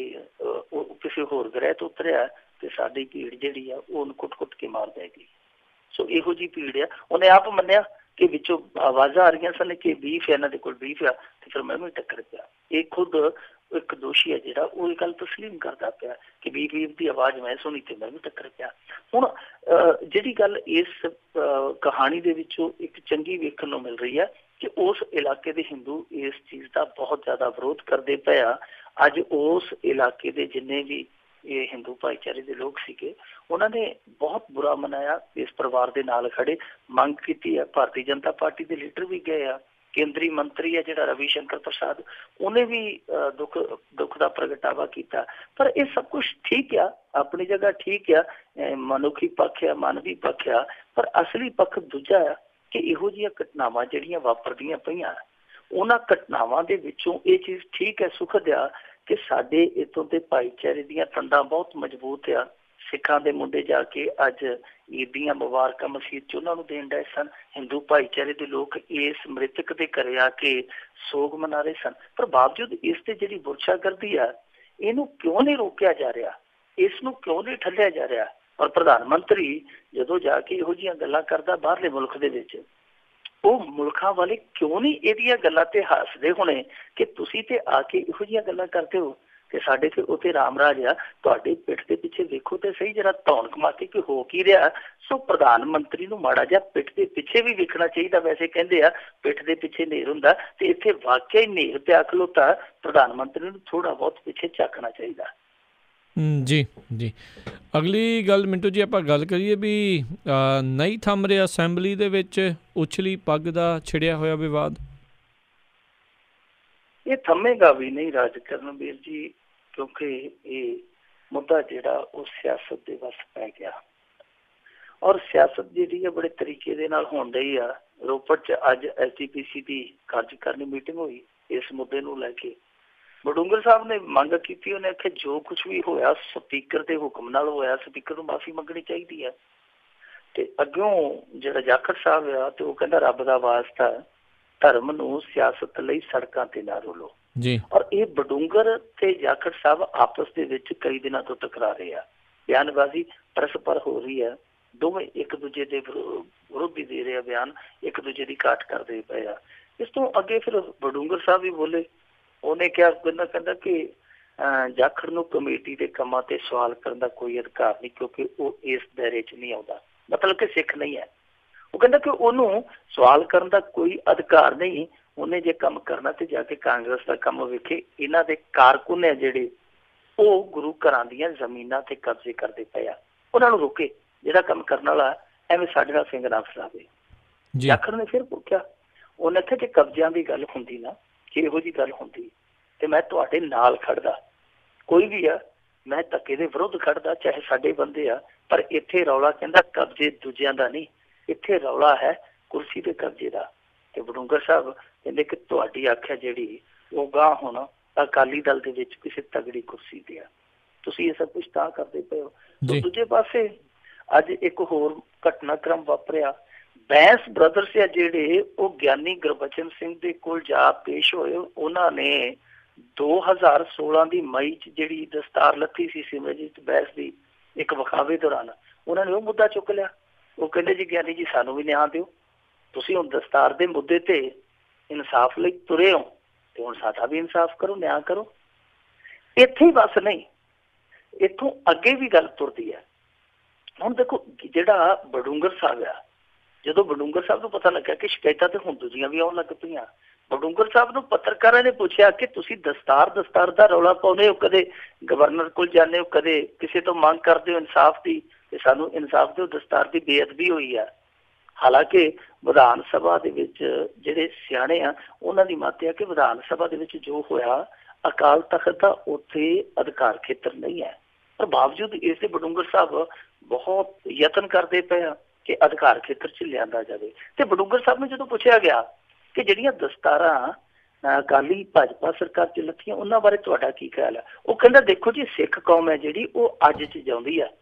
ਇਹ ਕਿਸੇ ਹੋਰ ਗ੍ਰਹਿ ਤੋਂ ਉਤਰਿਆ ਤੇ ਸਾਡੀ ਭੀੜ ਜਿਹੜੀ ਆ ਉਹਨੂੰ ਕੁੱਟ-ਕੁੱਟ ਕੇ ਮਾਰ ਦੇਗੀ। ਸੋ ਇਹੋ ਜਿਹੀ ਭੀੜ ਆ। ਉਹਨੇ ਆਪ ਮੰਨਿਆ ਕਿ ਵਿੱਚੋਂ ਆਵਾਜ਼ਾਂ ਆ ਰਹੀਆਂ ਸਨ ਕਿ ਬੀਫ ਹੈ ਇਹਨਾਂ ਦੇ ਕੋਲ, ਬੀਫ ਆ, ਤੇ ਫਿਰ ਮੈਂ ਵੀ ਟੱਕਰ ਪਿਆ। ਇਹ ਖੁਦ ਇੱਕ ਦੋਸ਼ੀ ਹੈ ਜਿਹੜਾ ਉਹ ਇਹ ਗੱਲ ਤਸਲੀਮ ਕਰਦਾ ਪਿਆ ਕਿ ਬੀਫ ਬੀਫ ਦੀ ਆਵਾਜ਼ ਮੈਂ ਸੁਣੀ ਤੇ ਮੈਂ ਵੀ ਟੱਕਰ ਪਿਆ। ਹੁਣ ਜਿਹੜੀ ਗੱਲ ਇਸ ਕਹਾਣੀ ਦੇ ਵਿੱਚੋਂ ਇੱਕ ਚੰਗੀ ਵੇਖਣ ਨੂੰ ਮਿਲ ਰਹੀ ਹੈ ਕਿ ਉਸ ਇਲਾਕੇ ਦੇ ਹਿੰਦੂ ਇਸ ਚੀਜ਼ ਦਾ ਬਹੁਤ ਜ਼ਿਆਦਾ ਵਿਰੋਧ ਕਰਦੇ ਪਏ ਆ। ਅੱਜ ਉਸ ਇਲਾਕੇ ਦੇ ਜਿੰਨੇ ਵੀ ਇਹ ਹਿੰਦੂ ਭਾਈਚਾਰੇ ਦੇ ਲੋਕ ਸੀਗੇ, ਉਹਨਾਂ ਨੇ ਬਹੁਤ ਬੁਰਾ ਮਨਾਇਆ, ਇਸ ਪਰਿਵਾਰ ਦੇ ਨਾਲ ਖੜੇ, ਮੰਗ ਕੀਤੀ ਹੈ। ਭਾਰਤੀ ਜਨਤਾ ਪਾਰਟੀ ਦੇ ਲੀਡਰ ਵੀ ਗਏ ਆ, ਕੇਂਦਰੀ ਮੰਤਰੀ ਹੈ ਜਿਹੜਾ ਰਵੀ ਸ਼ੰਕਰ ਪ੍ਰਸਾਦ, ਉਹਨੇ ਵੀ ਦੁੱਖ ਦੁੱਖ ਦਾ ਪ੍ਰਗਟਾਵਾ ਕੀਤਾ। ਪਰ ਇਹ ਸਭ ਕੁਛ ਠੀਕ ਆ, ਆਪਣੀ ਜਗ੍ਹਾ ਠੀਕ ਆ, ਮਨੁੱਖੀ ਪੱਖ ਆ, ਮਾਨਵੀ ਪੱਖ ਆ। ਪਰ ਅਸਲੀ ਪੱਖ ਦੂਜਾ ਆ ਕਿ ਇਹੋ ਜਿਹੀਆਂ ਘਟਨਾਵਾਂ ਜਿਹੜੀਆਂ ਵਾਪਰਦੀਆਂ ਪਈਆਂ, ਉਹਨਾਂ ਘਟਨਾਵਾਂ ਦੇ ਵਿੱਚੋਂ ਇਹ ਚੀਜ਼ ਠੀਕ ਹੈ, ਸੁਖਦ ਆ ਕਿ ਸਾਡੇ ਇੱਥੋਂ ਦੇ ਭਾਈਚਾਰੇ ਦੀਆਂ ਤੰਦਾਂ ਬਹੁਤ ਮਜ਼ਬੂਤ ਆ। ਸਿੱਖਾਂ ਦੇ ਮੁੰਡੇ ਜਾ ਕੇ ਅੱਜ ਈਦ ਦੀਆਂ ਮੁਬਾਰਕਾਂ ਮਸੀਤ 'ਚ ਉਹਨਾਂ ਨੂੰ ਦੇਣ ਡਏ ਸਨ। ਹਿੰਦੂ ਭਾਈਚਾਰੇ ਦੇ ਲੋਕ ਇਸ ਮ੍ਰਿਤਕ ਦੇ ਘਰੇ ਆ ਕੇ ਸੋਗ ਮਨਾ ਰਹੇ ਸਨ। ਪਰ ਬਾਵਜੂਦ ਇਸ ਤੇ ਜਿਹੜੀ ਬੁਰਸ਼ਾਗਰਦੀ ਆ, ਇਹਨੂੰ ਕਿਉਂ ਨਹੀਂ ਰੋਕਿਆ ਜਾ ਰਿਹਾ, ਇਸ ਨੂੰ ਕਿਉਂ ਨਹੀਂ ਠੱਲਿਆ ਜਾ ਰਿਹਾ? ਔਰ ਪ੍ਰਧਾਨ ਮੰਤਰੀ ਜਦੋਂ ਜਾ ਕੇ ਇਹੋ ਜਿਹੀਆਂ ਗੱਲਾਂ ਕਰਦਾ ਬਾਹਰਲੇ ਮੁਲਕ ਦੇ ਵਿੱਚ, ਉਹ ਮੁਲਕਾਂ ਵਾਲੇ ਕਿਉਂ ਨਹੀਂ ਇਹਦੀਆਂ ਗੱਲਾਂ ਤੇ ਹੱਸਦੇ ਹੋਣੇ ਕਿ ਤੁਸੀਂ ਤੇ ਆ ਕੇ ਇਹੋ ਜਿਹੀਆਂ ਗੱਲਾਂ ਕਰਦੇ ਹੋ ਕਿ ਸਾਡੇ ਤੇ ਉੱਥੇ ਰਾਮ ਰਾਜ ਆ। ਤੁਹਾਡੇ ਪਿੱਠ ਦੇ ਪਿੱਛੇ ਵੇਖੋ ਤੇ ਸਹੀ ਜਰਾ ਧੌਣ ਕਮਾ ਕੇ ਕਿ ਹੋ ਕੀ ਰਿਹਾ। ਸੋ ਪ੍ਰਧਾਨ ਮੰਤਰੀ ਨੂੰ ਮਾੜਾ ਜਿਹਾ ਪਿੱਠ ਦੇ ਪਿੱਛੇ ਵੀ ਵੇਖਣਾ ਚਾਹੀਦਾ। ਵੈਸੇ ਕਹਿੰਦੇ ਆ ਪਿੱਠ ਦੇ ਪਿੱਛੇ ਨੇਰ ਹੁੰਦਾ, ਤੇ ਇੱਥੇ ਵਾਕਿਆ ਹੀ ਨੇਰ ਪਿਆ ਖਲੋਤਾ। ਪ੍ਰਧਾਨ ਮੰਤਰੀ ਨੂੰ ਥੋੜਾ ਬਹੁਤ ਪਿੱਛੇ ਝਾਕਣਾ ਚਾਹੀਦਾ। ਜੀ ਜੀ ਅਗਲੀ ਗੱਲ ਮਿੰਟੂ ਜੀ, ਆਪਾਂ ਗੱਲ ਕਰੀਏ ਵੀ ਨਹੀਂ ਥੰਮ ਰਿਹਾ ਅਸੈਂਬਲੀ ਦੇ ਵਿੱਚ ਉਛਲੀ ਪੱਗ ਦਾ ਛਿੜਿਆ ਹੋਇਆ ਵਿਵਾਦ। ਇਹ ਥੰਮੇਗਾ ਵੀ ਨਹੀਂ ਰਾਜ ਕਰਨਵੀਰ ਜੀ, ਕਿਉਂਕਿ ਇਹ ਮੁੱਦਾ ਜਿਹੜਾ ਉਹ ਸਿਆਸਤ ਦੇ ਵੱਸ ਪੈ ਗਿਆ, ਔਰ ਸਿਆਸਤ ਜਿਹੜੀ ਹੈ ਬੜੇ ਤਰੀਕੇ ਦੇ ਨਾਲ ਹੋਣ ਡਈ ਆ। ਰੋਪੜ 'ਚ ਅੱਜ ਐਸ ਡੀ ਪੀ ਸੀ ਦੀ ਕਾਰਜਕਾਰਨੀ ਮੀਟਿੰਗ ਹੋਈ ਇਸ ਮੁੱਦੇ ਨੂੰ ਲੈ ਕੇ। ਬਡੂੰਗਰ ਸਾਹਿਬ ਨੇ ਮੰਗ ਕੀਤੀ, ਉਹਨੇ ਆਖਿਆ ਜੋ ਕੁਛ ਵੀ ਹੋਇਆ ਸਪੀਕਰ ਦੇ ਹੁਕਮ ਨਾਲ ਹੋਇਆ, ਸਪੀਕਰ ਨੂੰ ਮਾਫ਼ੀ ਮੰਗਣੀ ਚਾਹੀਦੀ ਹੈ। ਤੇ ਅੱਗੋਂ ਜਿਹੜਾ ਜਾਖੜ ਸਾਹਿਬ ਆ ਤੇ ਉਹ ਕਹਿੰਦਾ ਰੱਬ ਦਾ ਵਾਸਤਾ ਧਰਮ ਨੂੰ ਸਿਆਸਤ ਲਈ ਸੜਕਾਂ ਤੇ ਨਾ ਰੋਲੋ ਜੀ। ਔਰ ਇਹ ਬਡੂੰਗਰ ਤੇ ਜਾਖੜ ਸਾਹਿਬ ਆਪਸ ਦੇ ਵਿੱਚ ਕਈ ਦਿਨਾਂ ਤੋਂ ਟਕਰਾ ਰਹੇ ਆ, ਬਿਆਨਬਾਜ਼ੀ ਪਰਸਪਰ ਹੋ ਰਹੀ ਹੈ। ਦੋਵੇਂ ਇੱਕ ਦੂਜੇ ਦੇ ਵਿਰੋਧੀ ਦੇ ਰਹੇ ਆ ਬਿਆਨ, ਇੱਕ ਦੂਜੇ ਦੀ ਘਾਟ ਕਰਦੇ ਪਏ ਆ। ਇਸ ਤੋਂ ਅੱਗੇ ਫਿਰ ਬਡੂੰਗਰ ਸਾਹਿਬ ਵੀ ਬੋਲੇ। ਉਹਨੇ ਕਿਹਾ ਕਹਿੰਦਾ ਕਹਿੰਦਾ ਕਿ ਜਾਖੜ ਨੂੰ ਕਮੇਟੀ ਦੇ ਕੰਮਾਂ ਤੇ ਸਵਾਲ ਕਰਨ ਦਾ ਕੋਈ ਅਧਿਕਾਰ ਨਹੀਂ, ਕਿਉਂਕਿ ਉਹ ਇਸ ਦਾਇਰੇ 'ਚ ਨਹੀਂ ਆਉਂਦਾ, ਮਤਲਬ ਕਿ ਸਿੱਖ ਨਹੀਂ ਹੈ। ਉਹ ਕਹਿੰਦਾ ਕਿ ਉਹਨੂੰ ਸਵਾਲ ਕਰਨ ਦਾ ਕੋਈ ਅਧਿਕਾਰ ਨਹੀਂ। ਉਹਨੇ ਜੇ ਕੰਮ ਕਰਨਾ ਤੇ ਜਾ ਕੇ ਕਾਂਗਰਸ ਦਾ ਕੰਮ ਵੇਖੇ। ਇਹਨਾਂ ਦੇ ਕਾਰਕੁਨ ਹੈ ਜਿਹੜੇ ਉਹ ਗੁਰੂ ਘਰਾਂ ਦੀਆਂ ਜ਼ਮੀਨਾਂ ਤੇ ਕਬਜ਼ੇ ਕਰਦੇ ਪਏ ਆ, ਉਹਨਾਂ ਨੂੰ ਰੋਕੇ। ਜਿਹੜਾ ਕੰਮ ਕਰਨ ਵਾਲਾ ਐਵੇਂ ਸਾਡੇ ਨਾਲ ਸਿੰਘ ਨਾ ਫਸਾਵੇ। ਜਾਖੜ ਨੇ ਫਿਰ ਪੁੱਛਿਆ, ਉਹਨੇ ਆਖਿਆ ਕਿ ਕਬਜ਼ਿਆਂ ਦੀ ਗੱਲ ਹੁੰਦੀ ਨਾ, ਕਿ ਇਹੋ ਜਿਹੀ ਗੱਲ ਹੁੰਦੀ ਤੇ ਮੈਂ ਤੁਹਾਡੇ ਨਾਲ ਖੜਦਾ, ਕੋਈ ਵੀ ਆ, ਮੈਂ ਧੱਕੇ ਦੇ ਵਿਰੁੱਧ ਖੜਦਾ, ਚਾਹੇ ਸਾਡੇ ਬੰਦੇ ਆ। ਪਰ ਇੱਥੇ ਰੌਲਾ ਕਹਿੰਦਾ ਕਬਜ਼ੇ ਦੂਜਿਆਂ ਦਾ ਨਹੀਂ, ਇੱਥੇ ਰੌਲਾ ਹੈ ਕੁਰਸੀ ਦੇ ਕਬਜ਼ੇ ਦਾ। ਤੇ ਬਡੂੰਗਰ ਸਾਹਿਬ ਕਹਿੰਦੇ ਕਿ ਤੁਹਾਡੀ ਆਖਿਆ ਜਿਹੜੀ ਉਹ ਗਾਂਹ ਹੁਣ ਅਕਾਲੀ ਦਲ ਦੇ ਵਿੱਚ ਕਿਸੇ ਤਗੜੀ ਕੁਰਸੀ ਤੇ ਆ, ਤੁਸੀਂ ਇਹ ਸਭ ਕੁਛ ਤਾਂ ਕਰਦੇ ਪਏ ਹੋ। ਦੂਜੇ ਪਾਸੇ ਅੱਜ ਇੱਕ ਹੋਰ ਘਟਨਾਕ੍ਰਮ ਵਾਪਰਿਆ। ਬੈਂਸ ਬ੍ਰਦਰਸ ਆ ਜਿਹੜੇ, ਉਹ ਗਿਆਨੀ ਗੁਰਬਚਨ ਸਿੰਘ ਦੇ ਕੋਲ ਜਾ ਪੇਸ਼ ਹੋਏ। ਉਹਨਾਂ ਨੇ दो हज़ार सोलह की मई च जिहड़ी दस्तार लत्थी सी सिमरनजीत बैस की एक विखावे दौरान उन्होंने वो मुद्दा चुक लिया। वो कहते जी ज्ञानी जी सानू भी न्याय दिओ, तुसीं हुण दस्तार के मुद्दे ते इंसाफ लई तुरे हो ते हुण साडा भी इंसाफ करो, न्याय करो। इत्थे ही बस नहीं, इत्थों अगे भी गल तुरदी है। हुण देखो जिहड़ा बडूंगर साहब आ, जदों बडूंगर साहब को पता लगा कि शिकायतां ते हुण दूजियां भी आउण लग पईआं, बडूंगर साहब नूं पत्रकारां ने पूछा कि तुसीं दस्तार दस्तार दा रौला पाउंदे हो, कदे गवर्नर कोल जांदे हो, कदे किसी तो मंग करदे हो इंसाफ दी ते सानूं इंसाफ दिओ, दस्तार दी बेअदबी होई है। हालांकि विधान सभा दे विच जिहड़े सियाणे आ उन्हां दी मत है कि विधान सभा दे विच जो होया अकाल तख्त दा उत्थे अधिकार खेत्र नहीं है, पर बावजूद इसके बडूंगर साहब बहुत यतन करते पे आ कि अधिकार खेत्र च लिआंदा जाए। ते बडूंगर साहब ने जदों पूछा गया कि जिहड़ियां दस्तारां अकाली भाजपा सरकार च लत्थियां उन्हां बारे तुहाडा की ख्याल है, वो कहंदा देखो जी सिख कौम है जिहड़ी वो अज च जिउंदी है,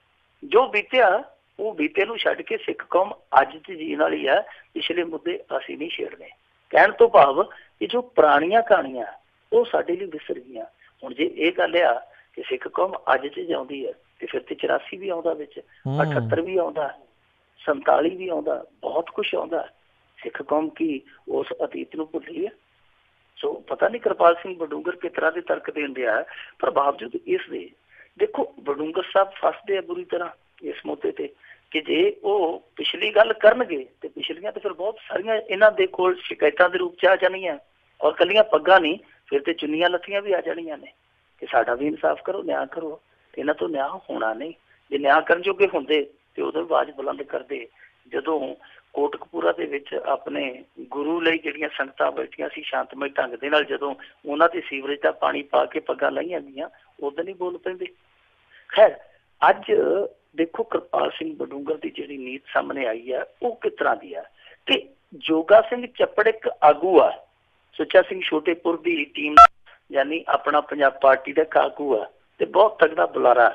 जो बीतिया वो बीते नूं छड्ड के सिख कौम अज च जीण वाली है, पिछले मुद्दे असीं नहीं छेड़ने। कहण तो भाव कि जो पुराणियां कहानियां वो साडे लई विसर गईयां। हुण जे इह गल आ कि सिख कौम अज च जिउंदी है ते फिर ते चौरासी भी आउंदा विच, अठहत्तर भी आउंदा, संताली भी आउंदा, बहुत कुछ आउंदा। सिख कौम की उस अतीत नूं भुल्ली है। सो पता नहीं कृपाल सिंह बडूंगर किस तरह के तर्क देण दिया है, पर बावजूद इस दे देखो बडूंगर साहब फसदे है बुरी तरह इस मुद्दे ते कि जे वो पिछली गल करनगे ते पिछलियां तो फिर बहुत सारियां इन्हां दे कोल शिकायतां दे रूप च आ जाणियां, और कलियां पग्गां नहीं फिर ते चुन्नियां लत्थियां भी आ जाणियां ने कि साडा भी इंसाफ करो, न्याय करो। इन्हां तो न्याय होना नहीं, जे न्याय करन जोगे हुंदे ते उदों आवाज़ बुलंद करदे। जदों कोटकपूरा दे विच अपने गुरु लई जिहड़ियां संगतां बैठियां सी शांतमई ढंग दे नाल, जदों उन्हां ते सीवरेज दा पानी पा के पग्गां लाईआं गईआं उदों नहीं बोल पैंदे। खैर अज देखो कृपाल सिंह बडूंगर की जिहड़ी नीत सामने आई है वो किस तरह की है कि जोगा सिंह चप्पड़ एक आगू आ, सुच्चा सिंह छोटेपुर की टीम यानी अपना पंजाब पार्टी का आगू है ते बहुत तगड़ा बुलारा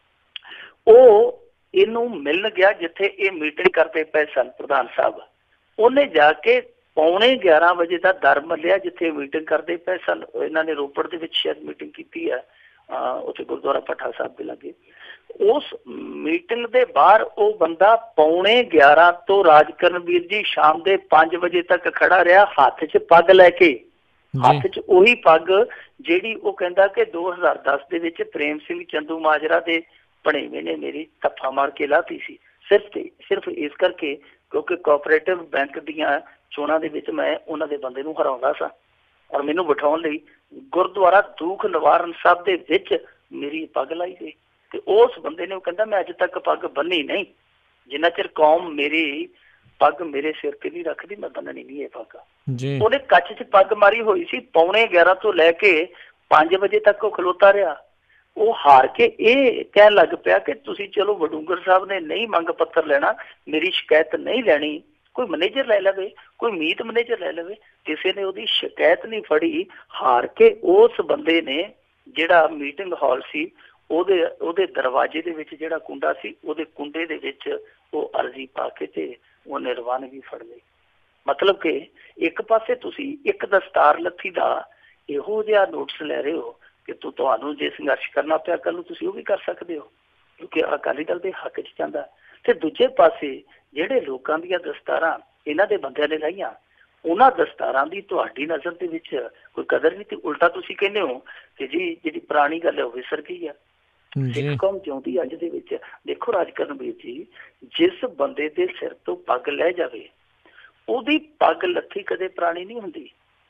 है। वो इनू मिलन गया जिथे ये मीटिंग करते पे सन प्रधान साहब, उन्हें जाके पौने ग्यारह बजे का दर मलिया जिथे मीटिंग करते पे सन। इन्होंने रोपड़ के शायद मीटिंग की है उत्थे गुरुद्वारा भट्ठा साहब के लगे। उस मीटिंग के बाहर वो बंदा पौने ग्यारह तो राजकरणवीर जी शाम के पांच बजे तक खड़ा रहा, हाथ च पग लैके, हाथ च उही पग जिहड़ी वो कहंदा कि दो हज़ार दस दे विच प्रेम सिंह चंदू माजरा दे भणेवे ने मेरी तफ्फा मार के लाती सी, सिर्फ ते सिर्फ इस करके क्योंकि कोऑपरेटिव बैंक दीआं चोणां दे विच मैं उन्हां दे बंदे नूं हराउंदा सा और मैनूं बिठाउण लई गुरुद्वारा दुख निवारण साहब दे विच मेरी पग लाई गई। ते उस बंदे ने कहंदा मैं अज तक पग बन्नी नहीं, जिन्ना चिर कौम मेरी पग मेरे सिर ते नहीं रखदी मैं बन्ननी नहीं है पग। उन्हें कच्छ च पग मारी हुई सी, पौने ग्यारह तो लैके पांच बजे तक वो खलोता रहा। वो हार के ये कह लग पिया कि तुसी चलो बडूंगर साहब ने नहीं मंग पत्र लेना, मेरी शिकायत नहीं लैनी, कोई मैनेजर लै लवे, कोई मीत मैनेजर लै लवे, किसी ने उसकी शिकायत नहीं फड़ी। हार के उस बंदे ने जिहड़ा मीटिंग हॉल सी ओदे ओदे दरवाजे दे विच जिहड़ा कुंडा सी ओदे कुंडे दे विच वो अर्जी पा के ते वो रवानगी फड़ लई। मतलब कि एक पासे तुसी एक दस्तार लत्थी दा इहो जिहा नोटिस लै रहे हो कि तू तुहानू जे संघर्ष करना पिया कल तुसी वो भी कर सकते हो क्योंकि अकाली दल दे हक च जांदा। ते दूजे पासे जिहड़े लोकां दीयां दस्तारां इन्हां दे बंदियां ने लाईआं उन्हां दस्तारां दी तुहाडी नज़र दे विच कोई कदर नहीं, ते उल्टा तुसी कहंदे हो कि जी जिहड़ी पुरानी गल है वो विसर गई है, सिख कौम जिउंदी अज दे विच। देखो राजकरणवीर जी, जिस बंदे दे सिर तो पग लै जावे ओदी पग लत्थी कदे पुरानी नहीं हुंदी,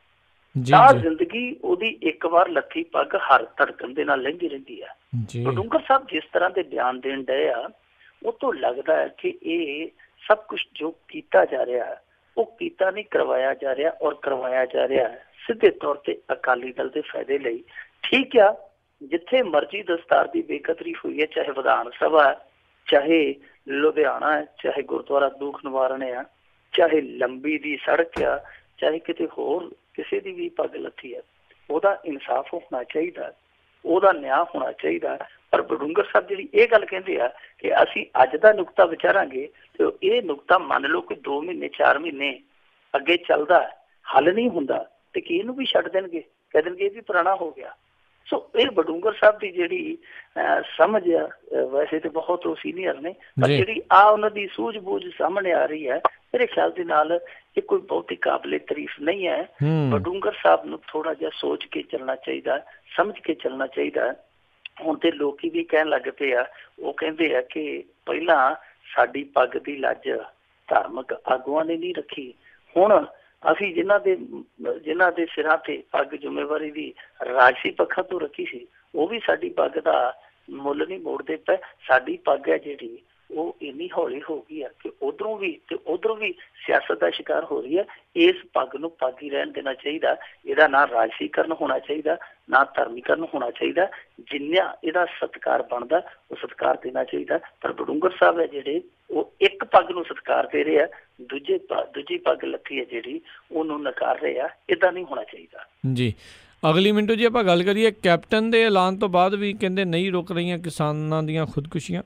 सारी जिंदगी ओदी एक बार लत्थी पग हर धड़कन दे नाल लहिंदी रहिंदी है। बडूंगर साहब जिस तरह के बयान देण डए आ वो तो लगता है कि ये सब कुछ जो किया जा रहा है वो किया नहीं करवाया जा रहा, और करवाया जा रहा है सीधे तौर पर अकाली दल के फायदे लिए। ठीक है, जिथे मर्जी दस्तार की बेकदरी हुई है, चाहे विधान सभा है, चाहे लुधियाना है, चाहे गुरुद्वारा दुख निवारण है, चाहे लंबी दी सड़क है, चाहे किते होर किसी की भी पग लत्थी है, ओदा इंसाफ होना चाहिए, ओदा न्याय होना चाहिए। पर बडूंगर साहब जी ये गल कहते हैं कि असी अज का नुकता विचारांगे तो ये नुकता मान लो कि दो महीने चार महीने अगे चलता हल नहीं हुंदा ते कि इहनूं भी छड्ड देणगे कह देंगे ये भी पुराना हो गया। सो ये बडूंगर साहब की जी समझ आ, वैसे तो बहुत वो सीनियर ने, पर जी आ उन्होंने सूझबूझ सामने आ रही है, मेरे ख्याल के नाल ये कोई बहुत ही काबिले तारीफ नहीं है। बडूंगर साहब नूं थोड़ा जिहा सोच के चलना चाहिए, समझ के चलना चाहिए। हुण ते लोकी भी कहण लग पे आ, वो कहंदे आ कि पहला साडी पग दी लज धार्मिक आगुआं ने नहीं रखी, हुण असी जिन्हां दे जिन्हां दे सिरां ते पग जिम्मेवारी दी राजसी पक्षां तो रखी सी, वो भी साडी पग दा मुੱਲ नहीं मोड़ते पे। साडी पग है जिहड़ी वो इन्नी हौली हो गई है कि उधरों भी ते उधरों भी सियासत का शिकार हो रही है। इस पग नूं पग ही रहन देना चाहिए, इहदा ना राजसीकरण होना चाहिए ना धर्मीकरण होना चाहिए, जिन्ना इहदा सत्कार बनता वो सत्कार देना चाहिए। पर बडूंगर साहब है जिहड़े वो एक पग नूं सत्कार दे रहे हैं, दूजे दूजी पग लत्थी है जिहड़ी उहनूं नकार रहे हैं, इदां नहीं होना चाहिए जी। अगली मिनटो जी ਆਪਾਂ ਗੱਲ ਕਰੀਏ ਕੈਪਟਨ ਦੇ ਐਲਾਨ ਤੋਂ ਬਾਅਦ ਵੀ ਕਹਿੰਦੇ ਨਹੀਂ ਰੁਕ ਰਹੀਆਂ ਕਿਸਾਨਾਂ ਦੀਆਂ ਖੁਦਕੁਸ਼ੀਆਂ।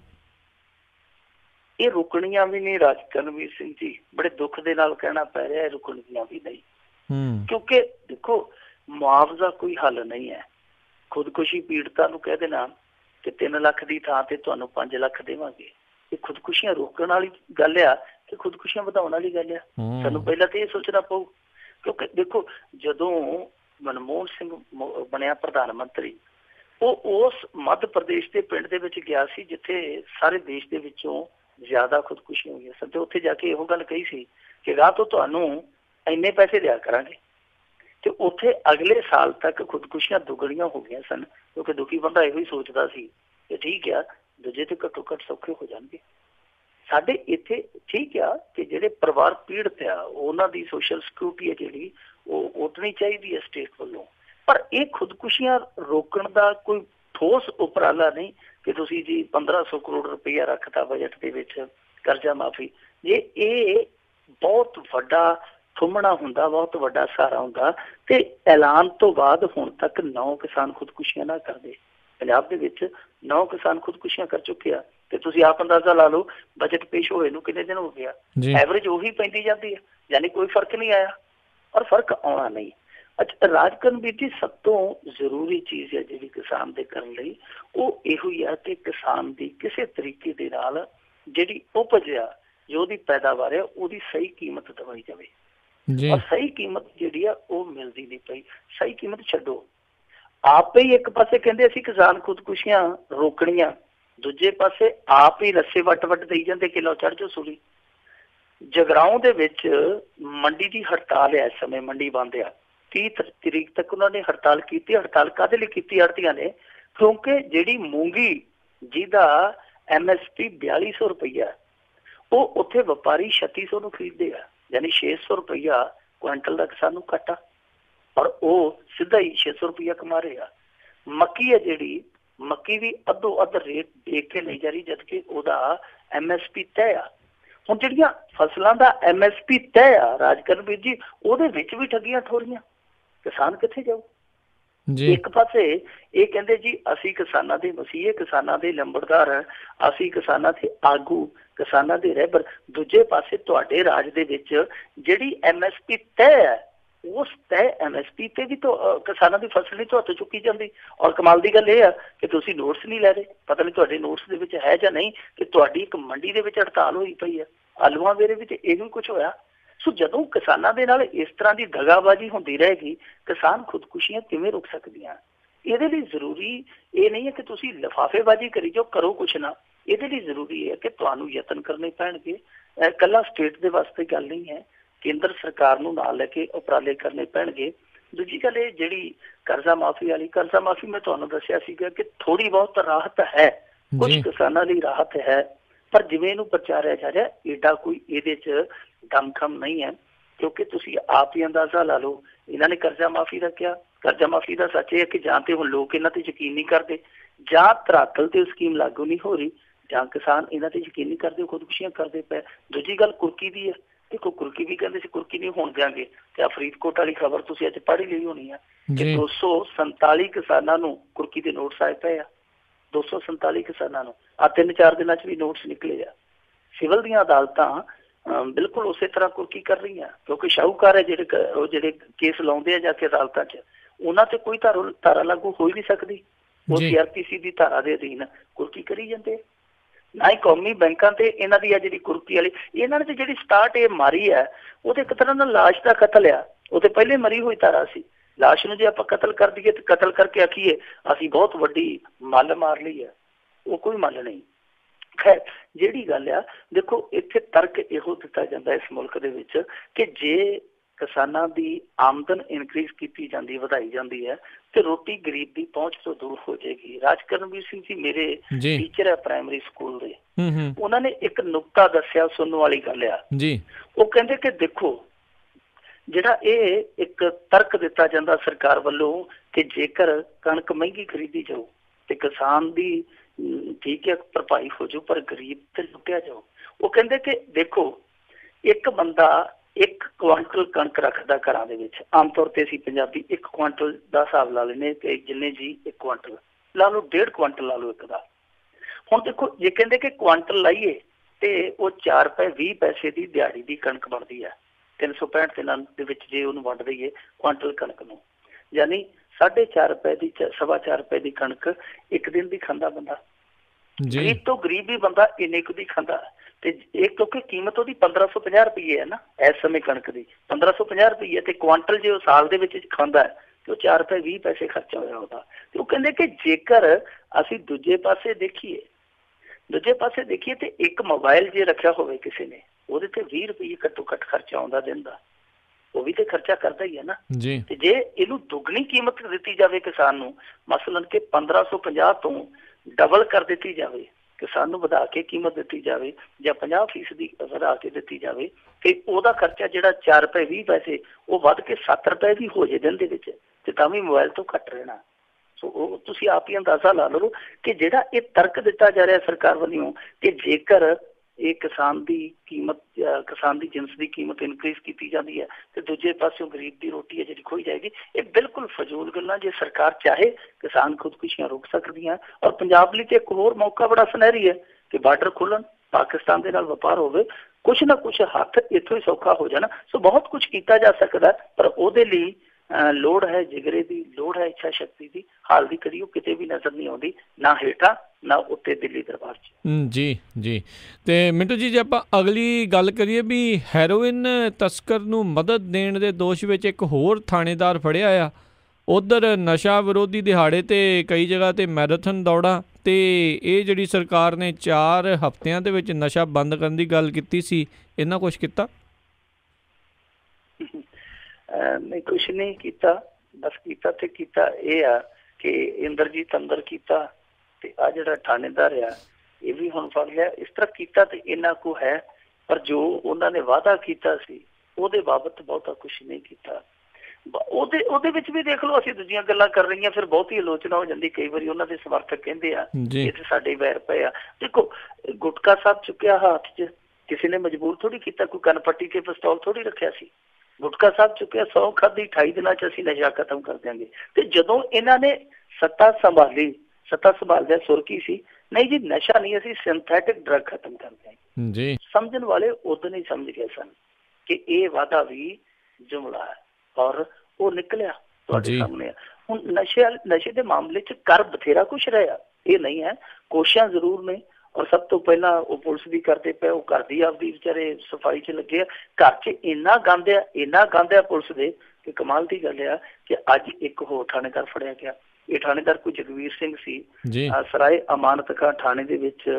ਇਹ ਰੁਕਣੀਆਂ ਵੀ ਨਹੀਂ ਰਾਜ ਕਰਨਵੀਰ ਸਿੰਘ ਜੀ, ਬੜੇ ਦੁੱਖ ਦੇ ਨਾਲ ਕਹਿਣਾ ਪੈ ਰਿਹਾ ਹੈ, ਰੁਕਣੀਆਂ ਵੀ ਨਹੀਂ। ਹੂੰ ਕਿਉਂਕਿ ਦੇਖੋ ਮੁਆਵਜ਼ਾ ਕੋਈ ਹੱਲ ਨਹੀਂ ਹੈ। ਖੁਦਕੁਸ਼ੀ ਪੀੜਤਾਂ ਨੂੰ ਕਹਿ ਦੇਣਾ ਕਿ ਤਿੰਨ ਲੱਖ ਦੀ ਥਾਂ ਤੇ ਤੁਹਾਨੂੰ ਪੰਜ ਲੱਖ ਦੇਵਾਂਗੇ, ਇਹ ਖੁਦਕੁਸ਼ੀਆਂ ਰੋਕਣ ਵਾਲੀ ਗੱਲ ਆ ਕਿ ਖੁਦਕੁਸ਼ੀਆਂ ਵਧਾਉਣ ਵਾਲੀ ਗੱਲ ਆ। ਸਾਨੂੰ ਪਹਿਲਾਂ ਤਾਂ ਇਹ ਸੋਚਣਾ ਪਊ, ਕਿਉਂਕਿ ਦੇਖੋ ਜਦੋਂ ਮਨਮੋਹਨ ਸਿੰਘ ਬਣਿਆ ਪ੍ਰਧਾਨ ਮੰਤਰੀ, ਉਹ ਉਸ ਮੱਧ ਪ੍ਰਦੇਸ਼ ਦੇ ਪਿੰਡ ਦੇ ਵਿੱਚ ਗਿਆ ਸੀ ਜਿੱਥੇ ਸਾਰੇ ਦੇਸ਼ ਦੇ ਵਿੱਚੋਂ ਜ਼ਿਆਦਾ ਖੁਦਕੁਸ਼ੀਆਂ ਹੋਈਆਂ ਸਨ, ਤੇ ਉੱਥੇ ਜਾ ਕੇ ਇਹੋ ਗੱਲ ਕਹੀ ਸੀ ਕਿ ਰਾਹ ਤੋਂ ਤੁਹਾਨੂੰ ਇੰਨੇ ਪੈਸੇ ਦਿਆ ਕਰਾਂਗੇ, ਤੇ ਉੱਥੇ ਅਗਲੇ ਸਾਲ ਤੱਕ ਖੁਦਕੁਸ਼ੀਆਂ ਦੁੱਗਣੀਆਂ ਹੋ ਗਈਆਂ ਸਨ, ਕਿਉਂਕਿ ਦੁਖੀ ਬੰਦਾ ਇਹੋ ਹੀ ਸੋਚਦਾ ਸੀ ਕਿ ਠੀਕ ਆ ਦੂਜੇ ਤੇ ਘੱਟੋ ਘੱਟ ਸੌਖੇ ਹੋ ਜਾਣਗੇ। ਸਾਡੇ ਇੱਥੇ ਠੀਕ ਆ ਕਿ ਜਿਹੜੇ ਪਰਿਵਾਰ ਪੀੜਤ ਆ ਉਹਨਾਂ ਦੀ ਸੋਸ਼ਲ ਸਿਕਿਉਰਿਟੀ ਹੈ ਜਿਹੜੀ ਉਹ ਉਤਨੀ ਚਾਹੀਦੀ ਹੈ ਸਟੇਟ ਵੱਲੋਂ, ਪਰ ਇਹ ਖੁਦਕੁਸ਼ੀਆਂ ਰੋਕਣ ਦਾ ਕੋਈ ਠੋਸ ਉਪਰਾਲਾ ਨਹੀਂ ਕਿ ਤੁਸੀਂ ਜੀ ਪੰਦਰਾਂ ਸੌ ਕਰੋੜ ਰੁਪਈਆ ਰੱਖਤਾ ਬਜਟ ਦੇ ਵਿੱਚ ਕਰਜ਼ਾ ਮਾਫੀ। ਜੇ ਇਹ ਬਹੁਤ ਵੱਡਾ ਥੁੰਮਣਾ ਹੁੰਦਾ, ਬਹੁਤ ਵੱਡਾ ਸਹਾਰਾ ਹੁੰਦਾ, ਤੇ ਐਲਾਨ ਤੋਂ ਬਾਅਦ ਹੁਣ ਤੱਕ ਨੌ ਕਿਸਾਨ ਖੁਦਕੁਸ਼ੀਆਂ ਨਾ ਕਰਦੇ। ਪੰਜਾਬ ਦੇ ਵਿੱਚ ਨੌ ਕਿਸਾਨ ਖੁਦਕੁਸ਼ੀਆਂ ਕਰ ਚੁੱਕੇ ਆ, ਤੇ ਤੁਸੀਂ ਆਪ ਅੰਦਾਜ਼ਾ ਲਾ ਲਓ ਬਜਟ ਪੇਸ਼ ਹੋਏ ਨੂੰ ਕਿੰਨੇ ਦਿਨ ਹੋ ਗਿਆ, ਐਵਰੇਜ ਉਹੀ ਪੈਂਦੀ ਜਾਂਦੀ ਹੈ, ਯਾਨੀ ਕੋਈ ਫਰਕ ਨਹੀਂ ਆਇਆ ਔਰ ਫਰਕ ਆਉਣਾ ਨਹੀਂ। ਅੱਛਾ ਰਾਜ ਕਰਨਵੀਰ ਜੀ, ਸਭ ਤੋਂ ਜ਼ਰੂਰੀ ਚੀਜ਼ ਹੈ ਜਿਹੜੀ ਕਿਸਾਨ ਦੇ ਕਰਨ ਲਈ ਉਹ ਇਹੋ ਹੀ ਆ ਕਿ ਕਿਸਾਨ ਦੀ ਕਿਸੇ ਤਰੀਕੇ ਦੇ ਨਾਲ ਜਿਹੜੀ ਉਪਜ ਆ ਜੋ ਉਹਦੀ ਪੈਦਾਵਾਰ ਹੈ ਉਹਦੀ ਸਹੀ ਕੀਮਤ ਦਵਾਈ ਜਾਵੇ, ਔਰ ਸਹੀ ਕੀਮਤ ਜਿਹੜੀ ਆ ਉਹ ਮਿਲਦੀ ਨਹੀਂ ਪਈ। ਸਹੀ ਕੀਮਤ ਛੱਡੋ, ਆਪੇ ਹੀ ਇੱਕ ਪਾਸੇ ਕਹਿੰਦੇ ਅਸੀਂ ਕਿਸਾਨ ਖੁਦਕੁਸ਼ੀਆਂ ਰੋਕਣੀਆਂ, ਦੂਜੇ ਪਾਸੇ ਆਪ ਹੀ ਰੱਸੇ ਵੱਟ ਵੱਟ ਦੇਈ ਜਾਂਦੇ ਕਿਲੋ ਚੜ੍ਹ ਜੋ ਸੂਲੀ। ਜਗਰਾਉਂ ਦੇ ਵਿੱਚ ਮੰਡੀ ਦੀ ਹੜਤਾਲ ਹੈ, ਇਸ ਸਮੇਂ ਮੰਡੀ ਬੰਦ ਆ, ਤੀਹ ਤਰੀਕ ਤੱਕ ਉਹਨਾਂ ਨੇ ਹੜਤਾਲ ਕੀਤੀ। ਹੜਤਾਲ ਕਾਹਦੇ ਲਈ ਕੀਤੀ ਆੜ੍ਹਤੀਆਂ ਨੇ? ਕਿਉਂਕਿ ਜਿਹੜੀ ਮੂੰਗੀ ਜਿਹਦਾ ਐਮ ਐਸ ਪੀ ਬਿਆਲੀ ਸੌ ਰੁਪਈਆ ਉਹ ਉੱਥੇ ਵਪਾਰੀ ਛੱਤੀ ਸੌ ਨੂੰ ਖਰੀਦਦੇ ਆ, ਯਾਨੀ ਛੇ ਸੌ ਰੁਪਈਆ ਕੁਇੰਟਲ ਦਾ ਕਿਸਾਨ ਘੱਟ ਆ, ਔਰ ਉਹ ਸਿੱਧਾ ਹੀ ਛੇ ਸੌ ਰੁਪਈਆ ਕਮਾ ਰਹੇ ਆ। ਮੱਕੀ ਹੈ ਜਿਹੜੀ, ਮੱਕੀ ਵੀ ਅੱਧੋ ਅੱਧ ਰੇਟ ਦੇਖ ਕੇ ਲਈ ਜਾ ਰਹੀ, ਜਦਕਿ ਉਹਦਾ ਐਮ ਐਸ ਪੀ ਤੈਅ ਆ। ਹੁਣ ਜਿਹੜੀਆਂ ਫਸਲਾਂ ਦਾ ਐਮ ਐਸ ਪੀ ਤੈਅ ਆ ਰਾਜ ਕਰਨਵੀਰ ਜੀ, ਉਹਦੇ ਵਿੱਚ ਵੀ ਠੱਗੀਆਂ ਠੋਰੀਆਂ, ਕਿਸਾਨ ਕਿੱਥੇ ਜਾਊ? ਇੱਕ ਪਾਸੇ ਇਹ ਕਹਿੰਦੇ ਜੀ ਅਸੀਂ ਕਿਸਾਨਾਂ ਦੇ ਮਸੀਹੇ, ਕਿਸਾਨਾਂ ਦੇ ਲੰਬੜਦਾਰ, ਅਸੀਂ ਕਿਸਾਨਾਂ ਦੇ ਆਗੂ, ਕਿਸਾਨਾਂ ਦੇ ਰਹਿਬਰ। ਦੂਜੇ ਪਾਸੇ ਤੁਹਾਡੇ ਰਾਜ ਦੇ ਵਿੱਚ ਜਿਹੜੀ ਐਮ ਐਸ ਪੀ ਤੈਅ ਹੈ ਉਸ ਤੈਅ ਐਮ ਐਸ ਪੀ ਤੇ ਵੀ ਕਿਸਾਨਾਂ ਦੀ ਫਸਲ ਨਹੀਂ ਤੁਹਾਡੇ ਚੁੱਕੀ ਜਾਂਦੀ। ਔਰ ਕਮਾਲ ਦੀ ਗੱਲ ਇਹ ਆ ਕਿ ਤੁਸੀਂ ਨੋਟਸ ਨਹੀਂ ਲੈ ਰਹੇ, ਪਤਾ ਨਹੀਂ ਤੁਹਾਡੇ ਨੋਟਸ ਦੇ ਵਿੱਚ ਹੈ ਜਾਂ ਨਹੀਂ ਕਿ ਤੁਹਾਡੀ ਇੱਕ ਮੰਡੀ ਦੇ ਵਿੱਚ ਹੜਤਾਲ ਹੋਈ ਪਈ ਹੈ, ਆਲੂਆਂ ਵੇਰੇ ਵਿੱਚ ਇਹ ਵੀ ਕੁਛ ਹੋਇਆ। ਸੋ ਜਦੋਂ ਕਿਸਾਨਾਂ ਦੇ ਨਾਲ ਇਸ ਤਰ੍ਹਾਂ ਦੀ ਦਗਾਬਾਜ਼ੀ ਹੁੰਦੀ ਰਹੇਗੀ, ਕਿਸਾਨ ਖੁਦਕੁਸ਼ੀਆਂ ਕਿਵੇਂ ਰੁਕ ਸਕਦੀਆਂ? ਇਹਦੇ ਲਈ ਜ਼ਰੂਰੀ ਇਹ ਨਹੀਂ ਹੈ ਕਿ ਤੁਸੀਂ ਲਿਫਾਫੇਬਾਜ਼ੀ ਕਰੀ ਜਾਓ, ਕਰੋ ਕੁਛ ਨਾ। ਇਹਦੇ ਲਈ ਜ਼ਰੂਰੀ ਹੈ ਕਿ ਤੁਹਾਨੂੰ ਯਤਨ ਕਰਨੇ ਪੈਣਗੇ। ਇਕੱਲਾ ਸਟੇਟ ਦੇ ਵਾਸਤੇ ਗੱਲ ਨਹੀਂ ਹੈ, ਕੇਂਦਰ ਸਰਕਾਰ ਨੂੰ ਨਾਲ ਲੈ ਕੇ ਉਪਰਾਲੇ ਕਰਨੇ ਪੈਣਗੇ। ਦੂਜੀ ਗੱਲ ਇਹ ਜਿਹੜੀ ਕਰਜ਼ਾ ਮਾਫੀ ਵਾਲੀ, ਕਰਜ਼ਾ ਮਾਫੀ ਮੈਂ ਤੁਹਾਨੂੰ ਦੱਸਿਆ ਸੀਗਾ ਕਿ ਥੋੜੀ ਬਹੁਤ ਰਾਹਤ ਹੈ, ਕੁਝ ਕਿਸਾਨਾਂ ਲਈ ਰਾਹਤ ਹੈ, ਪਰ ਜਿਵੇਂ ਇਹਨੂੰ ਪ੍ਰਚਾਰਿਆ ਜਾ ਰਿਹਾ ਏਡਾ ਕੋਈ ਇਹਦੇ 'ਚ ਦਮਖਮ ਨਹੀਂ ਹੈ। ਕਿਉਂਕਿ ਤੁਸੀਂ ਆਪ ਹੀ ਅੰਦਾਜ਼ਾ ਲਾ ਲਓ, ਇਹਨਾਂ ਨੇ ਕਰਜ਼ਾ ਮਾਫੀ ਦਾ ਕਿਹਾ, ਕਰਜ਼ਾ ਮਾਫੀ ਦਾ ਸੱਚ ਇਹ ਹੈ ਕਿ ਜਾਂ ਤੇ ਹੁਣ ਲੋਕ ਇਹਨਾਂ ਤੇ ਯਕੀਨ ਨਹੀਂ ਕਰਦੇ, ਜਾਂ ਧਰਾਤਲ ਤੇ ਸਕੀਮ ਲਾਗੂ ਨਹੀਂ ਹੋ ਰਹੀ, ਜਾਂ ਕਿਸਾਨ ਇਹਨਾਂ ਤੇ ਯਕੀਨ ਨਹੀਂ ਕਰਦੇ, ਖੁਦਕੁਸ਼ੀਆਂ ਕਰਦੇ ਪਏ। ਦੂਜੀ ਗੱਲ ਕੁਰਕੀ ਦੀ ਹੈ, ਦੇਖੋ ਕੁਰਕੀ ਵੀ ਕਹਿੰਦੇ ਸੀ ਕੁਰਕੀ ਨਹੀਂ ਹੋਣ ਦਿਆਂਗੇ, ਤੇ ਆ ਫਰੀਦਕੋਟ ਵਾਲੀ ਖਬਰ ਤੁਸੀਂ ਅੱਜ ਪੜ੍ਹ ਲਈ ਹੋਣੀ ਆ ਕਿ ਦੋ ਸੌ ਸੰਤਾਲੀ ਕਿਸਾਨਾਂ ਨੂੰ ਕੁਰਕੀ ਦੇ ਨੋਟਿਸ ਆਏ ਪਏ ਆ। ਦੋ ਸੌ ਸੰਤਾਲੀ ਕਿਸਾਨਾਂ ਨੂੰ ਆ ਤਿੰਨ ਚਾਰ ਦਿਨਾਂ 'ਚ ਵੀ ਨੋਟਿਸ ਨਿਕਲੇ ਆ। ਸਿਵਲ ਦੀਆਂ ਅਦਾਲਤਾਂ ਬਿਲਕੁਲ ਉਸੇ ਤਰ੍ਹਾਂ ਕੁਰਕੀ ਕਰ ਰਹੀਆਂ, ਕਿਉਂਕਿ ਸ਼ਾਹੂਕਾਰ ਹੈ ਜਿਹੜੇ ਉਹ ਜਿਹੜੇ ਕੇਸ ਲਾਉਂਦੇ ਆ ਜਾ ਕੇ ਅਦਾਲਤਾਂ 'ਚ, ਉਹਨਾਂ ਤੇ ਕੋਈ ਧਾਰਾ ਧਾਰਾ ਲਾਗੂ ਹੋ ਹੀ ਨਹੀਂ ਸਕਦੀ। ਉਹ ਜੀ। ਸੀ ਆਰ ਪੀ ਸੀ ਦੀ ਧਾਰਾ ਦੇ ਅਧੀਨ ਕੁਰਕੀ ਕਰੀ ਜਾਂਦੇ ਆ। ਨਾ ਹੀ ਕੌਮੀ ਬੈਂਕਾਂ ਤੇ ਇਹਨਾਂ ਦੀ ਆ ਜਿਹੜੀ ਕੁਰਕੀ ਵਾਲੀ, ਇਹਨਾਂ ਨੇ ਤੇ ਜਿਹੜੀ ਸਟਾਰਟ ਇਹ ਮਾਰੀ ਹੈ ਉਹ ਤੇ ਇੱਕ ਤਰ੍ਹਾਂ ਨਾਲ ਲਾਸ਼ ਦਾ ਕਤਲ ਆ। ਉਹ ਤੇ ਪਹਿਲੇ ਮਰੀ ਹੋਈ ਧਾਰਾ ਸੀ। ਲਾਸ਼ ਨੂੰ ਜੇ ਆਪਾਂ ਕਤਲ ਕਰ ਦਈਏ ਤੇ ਕਤਲ ਕਰਕੇ ਆਖੀਏ ਅਸੀਂ ਬਹੁਤ ਵੱਡੀ ਮੱਲ ਮਾਰ ਲਈ ਹੈ, ਉਹ ਕੋਈ ਮੱਲ ਨਹੀਂ। ਖੈਰ ਜਿਹੜੀ ਗੱਲ ਆ, ਦੇਖੋ ਇੱਥੇ ਤਰਕ ਇਹੋ ਦਿੱਤਾ ਜਾਂਦਾ ਇਸ ਮੁਲਕ ਦੇ ਵਿੱਚ ਕਿ ਜੇ ਕਿਸਾਨਾਂ ਦੀ ਆਮਦਨ ਇਨਕਰੀਜ਼ ਕੀਤੀ ਜਾਂਦੀ, ਵਧਾਈ ਜਾਂਦੀ ਹੈ ਤੇ ਰੋਟੀ ਗਰੀਬ ਦੀ ਪਹੁੰਚ ਤੋਂ ਦੂਰ ਹੋ ਜਾਏਗੀ। ਰਾਜ ਕਰਨਵੀਰ ਸਿੰਘ ਜੀ ਮੇਰੇ ਟੀਚਰ ਹੈ ਪ੍ਰਾਇਮਰੀ ਸਕੂਲ ਦੇ, ਉਹਨਾਂ ਨੇ ਇੱਕ ਨੁਕਤਾ ਦੱਸਿਆ, ਸੁਣਨ ਵਾਲੀ ਗੱਲ ਆ ਜੀ। ਉਹ ਕਹਿੰਦੇ ਕਿ ਦੇਖੋ ਜਿਹੜਾ ਇਹ ਇੱਕ ਤਰਕ ਦਿੱਤਾ ਜਾਂਦਾ ਸਰਕਾਰ ਵੱਲੋਂ ਕਿ ਜੇਕਰ ਕਣਕ ਮਹਿੰਗੀ ਖਰੀਦੀ ਜਾਊ ਤੇ ਕਿਸਾਨ ਦੀ ਠੀਕ ਹੈ ਭਰਪਾਈ ਹੋ ਜਾਊ ਪਰ ਗਰੀਬ ਤੇ ਲੁੱਟਿਆ ਜਾਊ। ਉਹ ਕਹਿੰਦੇ ਕਿ ਦੇਖੋ ਇੱਕ ਬੰਦਾ ਇੱਕ ਕੁਆਂਟਲ ਕਣਕ ਰੱਖਦਾ ਘਰਾਂ ਦੇ ਵਿੱਚ, ਆਮ ਤੌਰ ਤੇ ਅਸੀਂ ਪੰਜਾਬੀ ਇੱਕ ਕੁਆਂਟਲ ਦਾ ਹਿਸਾਬ ਲਾ ਲੈਂਦੇ ਕਿ ਜਿੰਨੇ ਜੀ ਇੱਕ ਕੁਆਂਟਲ ਲਾ ਲਓ, ਡੇਢ ਕੁਆਂਟਲ ਲਾ ਲਓ ਇੱਕ ਦਾ। ਹੁਣ ਦੇਖੋ ਜੇ ਕਹਿੰਦੇ ਕਿ ਕੁਆਂਟਲ ਲਾਈਏ ਤੇ ਉਹ ਚਾਰ ਰੁਪਏ ਵੀਹ ਪੈਸੇ ਦੀ ਦਿਹਾੜੀ ਦੀ ਕਣਕ ਬਣਦੀ ਹੈ। ਤਿੰਨ ਸੌ ਪੈਂਹਠ ਦਿਨਾਂ ਦੇ ਵਿੱਚ ਜੇ ਉਹਨੂੰ ਵੰਡ ਦਈਏ ਕੁਆਂਟਲ ਕਣਕ ਨੂੰ, ਯਾਨੀ ਸਾਢੇ ਚਾਰ ਰੁਪਏ ਦੀ ਸਵਾ ਚਾਰ ਰੁਪਏ ਦੀ ਕਣਕ ਇੱਕ ਦਿਨ ਦੀ ਖਾਂਦਾ ਬੰਦਾ। ਗਰੀਬ ਤੋਂ ਗਰੀਬ ਵੀ ਬੰਦਾ ਇੰਨੇ ਕੁ ਦੀ ਖਾਂਦਾ ਤੇ ਇਹ ਕਿਉਂਕਿ ਕੀਮਤ ਉਹਦੀ ਪੰਦਰਾਂ ਸੌ ਪੰਜਾਹ ਰੁਪਈਏ ਹੈ ਨਾ ਇਸ ਸਮੇਂ ਕਣਕ ਦੀ, ਪੰਦਰਾਂ ਸੌ ਪੰਜਾਹ ਰੁਪਈਏ ਤੇ ਕੁਆਂਟਲ ਜੇ ਉਹ ਸਾਲ ਦੇ ਵਿੱਚ ਖਾਂਦਾ ਹੈ ਤੇ ਉਹ ਚਾਰ ਰੁਪਏ ਵੀਹ ਪੈਸੇ ਖਰਚਾ ਹੋਇਆ ਉਹਦਾ। ਤੇ ਉਹ ਕਹਿੰਦੇ ਕਿ ਜੇਕਰ ਅਸੀਂ ਦੂਜੇ ਪਾਸੇ ਦੇਖੀਏ ਦੂਜੇ ਪਾਸੇ ਦੇਖੀਏ ਤੇ ਇੱਕ ਮੋਬਾਈਲ ਜੇ ਰੱਖਿਆ ਹੋਵੇ ਕਿਸੇ ਨੇ, ਉਹਦੇ ਤੇ ਵੀਹ ਰੁਪਈਏ ਘੱਟੋ ਘੱਟ ਖਰਚਾ ਆਉਂਦਾ ਦਿਨ ਦਾ, ਉਹ ਵੀ ਤੇ ਖਰਚਾ ਕਰਦਾ ਹੀ ਹੈ ਨਾ ਜੀ। ਤੇ ਜੇ ਇਹਨੂੰ ਦੁੱਗਣੀ ਕੀਮਤ ਦਿੱਤੀ ਜਾਵੇ ਕਿਸਾਨ ਨੂੰ, ਮਸਲਨ ਕਿ ਪੰਦਰਾਂ ਸੌ ਪੰਜਾਹ ਤੋਂ ਡਬਲ ਕਰ ਦਿੱਤੀ ਜਾਵੇ, ਕਿਸਾਨ ਨੂੰ ਵਧਾ ਕੇ ਕੀਮਤ ਦਿੱਤੀ ਜਾਵੇ ਜਾਂ ਪੰਜਾਹ ਫੀਸਦੀ ਵਧਾ ਕੇ ਦਿੱਤੀ ਜਾਵੇ ਤੇ ਉਹਦਾ ਖਰਚਾ ਜਿਹੜਾ ਚਾਰ ਰੁਪਏ ਵੀਹ ਪੈਸੇ ਉਹ ਵੱਧ ਕੇ ਸੱਤ ਰੁਪਏ ਵੀ ਹੋ ਜਾਏ ਦਿਨ ਦੇ ਵਿੱਚ ਤੇ ਤਾਂ ਵੀ ਮੋਬਾਈਲ ਤੋਂ ਘੱਟ ਰਹਿਣਾ। ਸੋ ਉਹ ਤੁਸੀਂ ਆਪ ਹੀ ਅੰਦਾਜ਼ਾ ਲਾ ਲਓ ਕਿ ਜਿਹੜਾ ਇਹ ਤਰਕ ਦਿੱਤਾ ਜਾ ਰਿਹਾ ਸਰਕਾਰ ਵੱਲੋਂ ਕਿ ਜੇਕਰ ਇਹ ਕਿਸਾਨ ਦੀ ਕੀਮਤ, ਕਿਸਾਨ ਦੀ ਜਿੰਸ ਦੀ ਕੀਮਤ ਇਨਕਰੀਜ਼ ਕੀਤੀ ਜਾਂਦੀ ਹੈ ਤੇ ਦੂਜੇ ਪਾਸਿਓਂ ਗਰੀਬ ਦੀ ਰੋਟੀ ਹੈ ਜਿਹੜੀ ਖੋਈ ਜਾਏਗੀ, ਇਹ ਬਿਲਕੁਲ ਫਜ਼ੂਲ ਗੱਲਾਂ। ਜੇ ਸਰਕਾਰ ਚਾਹੇ ਕਿਸਾਨ ਖੁਦਕੁਸ਼ੀਆਂ ਰੋਕ ਸਕਦੀਆਂ। ਔਰ ਪੰਜਾਬ ਲਈ ਤੇ ਇੱਕ ਹੋਰ ਮੌਕਾ ਬੜਾ ਸੁਨਹਿਰੀ ਹੈ ਕਿ ਬਾਰਡਰ ਖੁੱਲਣ, ਪਾਕਿਸਤਾਨ ਦੇ ਨਾਲ ਵਪਾਰ ਹੋਵੇ, ਕੁਛ ਨਾ ਕੁਛ ਹੱਥ ਇੱਥੋਂ ਹੀ ਸੌਖਾ ਹੋ ਜਾਣਾ। ਸੋ ਬਹੁਤ ਕੁਛ ਕੀਤਾ ਜਾ ਸਕਦਾ ਪਰ ਉਹਦੇ ਲਈ ਲੋੜ ਹੈ ਜਿਗਰੇ ਦੀ, ਲੋੜ ਹੈ ਇੱਛਾ ਸ਼ਕਤੀ ਦੀ। ਹਾਲ ਦੀ ਕਦੀ ਉਹ ਕਿਤੇ ਵੀ ਨਜ਼ਰ ਨਹੀਂ ਆਉਂਦੀ, ਨਾ ਹੇਠਾਂ ਨਾ ਉੱਤੇ ਦਿੱਲੀ ਦਰਬਾਰ 'ਚ। ਜੀ ਜੀ ਤੇ ਮਿੰਟੂ ਜੀ ਜੇ ਆਪਾਂ ਅਗਲੀ ਗੱਲ ਕਰੀਏ ਵੀ ਹੈਰੋਇਨ ਤਸਕਰ ਨੂੰ ਮਦਦ ਦੇਣ ਦੇ ਦੋਸ਼ ਵਿੱਚ ਇੱਕ ਹੋਰ ਥਾਣੇਦਾਰ ਫੜਿਆ ਆ। ਉਧਰ ਨਸ਼ਾ ਵਿਰੋਧੀ ਦਿਹਾੜੇ ਤੇ ਕਈ ਜਗ੍ਹਾ ਤੇ ਮੈਰਾਥਨ ਦੌੜਾਂ ਤੇ ਇਹ ਜਿਹੜੀ ਸਰਕਾਰ ਨੇ ਚਾਰ ਹਫ਼ਤਿਆਂ ਦੇ ਵਿੱਚ ਨਸ਼ਾ ਬੰਦ ਕਰਨ ਦੀ ਗੱਲ ਕੀਤੀ ਸੀ, ਇਹਨਾਂ ਕੁਛ ਕੀਤਾ? ਨਹੀਂ ਕੁਛ ਨਹੀਂ ਕੀਤਾ, ਬਸ ਕੀਤਾ ਤੇ ਕੀਤਾ ਇਹ ਆ ਕਿ ਇੰਦਰਜੀਤ ਅੰਦਰ ਕੀਤਾ ਤੇ ਆ ਜਿਹੜਾ ਥਾਣੇਦਾਰ ਆ ਇਹ ਵੀ ਹੁਣ ਫੜ ਲਿਆ। ਇਸ ਤਰ੍ਹਾਂ ਕੀਤਾ ਤੇ ਇੰਨਾ ਕੁ ਹੈ ਪਰ ਜੋ ਉਹਨਾਂ ਨੇ ਵਾਅਦਾ ਕੀਤਾ ਸੀ ਉਹਦੇ ਬਾਬਤ ਬਹੁਤਾ ਕੁਛ ਨਹੀਂ ਕੀਤਾ। ਉਹਦੇ ਉਹਦੇ ਵਿੱਚ ਵੀ ਦੇਖ ਲਓ ਅਸੀਂ ਦੂਜੀਆਂ ਗੱਲਾਂ ਕਰ ਰਹੀਆਂ, ਫਿਰ ਬਹੁਤੀ ਆਲੋਚਨਾ ਹੋ ਜਾਂਦੀ। ਕਈ ਵਾਰੀ ਉਹਨਾਂ ਦੇ ਸਮਰਥਕ ਕਹਿੰਦੇ ਆ ਇਹ ਤੇ ਸਾਡੇ ਵੈਰ ਪਏ ਆ। ਦੇਖੋ ਗੁਟਕਾ ਸਾਹਿਬ ਚੁੱਕਿਆ ਹੱਥ 'ਚ, ਕਿਸੇ ਨੇ ਮਜਬੂਰ ਥੋੜ੍ਹੀ ਕੀਤਾ, ਕੋਈ ਕੰਨ ਪੱਟੀ ਤੇ ਪਿਸਤੌਲ ਥੋੜ੍ਹੀ ਰੱਖਿਆ ਸੀ। ਗੁਟਕਾ ਸਾਹਿਬ ਚੁੱਕਿਆ ਸੌ ਖਾਧੀ ਅਠਾਈ ਦਿਨਾਂ 'ਚ ਅਸੀਂ ਨਸ਼ਾ ਖਤਮ ਕਰ ਦਿਆਂਗੇ। ਤੇ ਜਦੋਂ ਇਹਨਾਂ ਨੇ ਸੱਤਾ ਸੰਭਾਲੀ, ਸੱਤਾ ਸੰਭਾਲਦਿਆਂ ਸੁਰ ਕੀ ਸੀ, ਨਹੀਂ ਜੀ ਨਸ਼ਾ ਨਹੀਂ, ਅਸੀਂ ਸਿੰਥੈਟਿਕ ਡਰੱਗ ਖਤਮ ਕਰ ਦਿਆਂਗੇ ਜੀ। ਸਮਝਣ ਵਾਲੇ ਉਦੋਂ ਹੀ ਸਮਝ ਗਏ ਸਨ ਕਿ ਇਹ ਵਾਅਦਾ ਵੀ ਜੁਮਲਾ ਹੈ ਔਰ ਉਹ ਨਿਕਲਿਆ ਤੁਹਾਡੇ ਸਾਹਮਣੇ। ਹੁਣ ਨਸ਼ੇ ਨਸ਼ੇ ਦੇ ਮਾਮਲੇ 'ਚ ਕਰ ਬਥੇਰਾ ਕੁਛ ਰਿਹਾ, ਇਹ ਨਹੀਂ ਹੈ, ਕੋਸ਼ਿਸ਼ਾਂ ਜ਼ਰੂਰ ਨੇ। ਔਰ ਸਭ ਤੋਂ ਪਹਿਲਾਂ ਉਹ ਪੁਲਿਸ ਵੀ ਕਰਦੇ ਪਏ, ਉਹ ਘਰ ਦੀ ਆਪਦੀ ਵਿਚਾਰੇ ਸਫਾਈ 'ਚ ਲੱਗੇ ਆ। ਘਰ 'ਚ ਇੰਨਾ ਗੰਦ ਆ, ਇੰਨਾ ਗੰਦ ਆ ਪੁਲਿਸ ਦੇ ਕਿ ਕਮਾਲ ਦੀ ਗੱਲ ਆ ਕਿ ਅੱਜ ਇੱਕ ਹੋਰ ਥਾਣੇਦਾਰ ਫੜਿਆ ਗਿਆ। ਇਹ ਥਾਣੇਦਾਰ ਕੋਈ ਜਗਵੀਰ ਸਿੰਘ ਸੀ, ਸਰਾਏ ਅਮਾਨਤ ਖਾਂ ਥਾਣੇ ਦੇ ਵਿੱਚ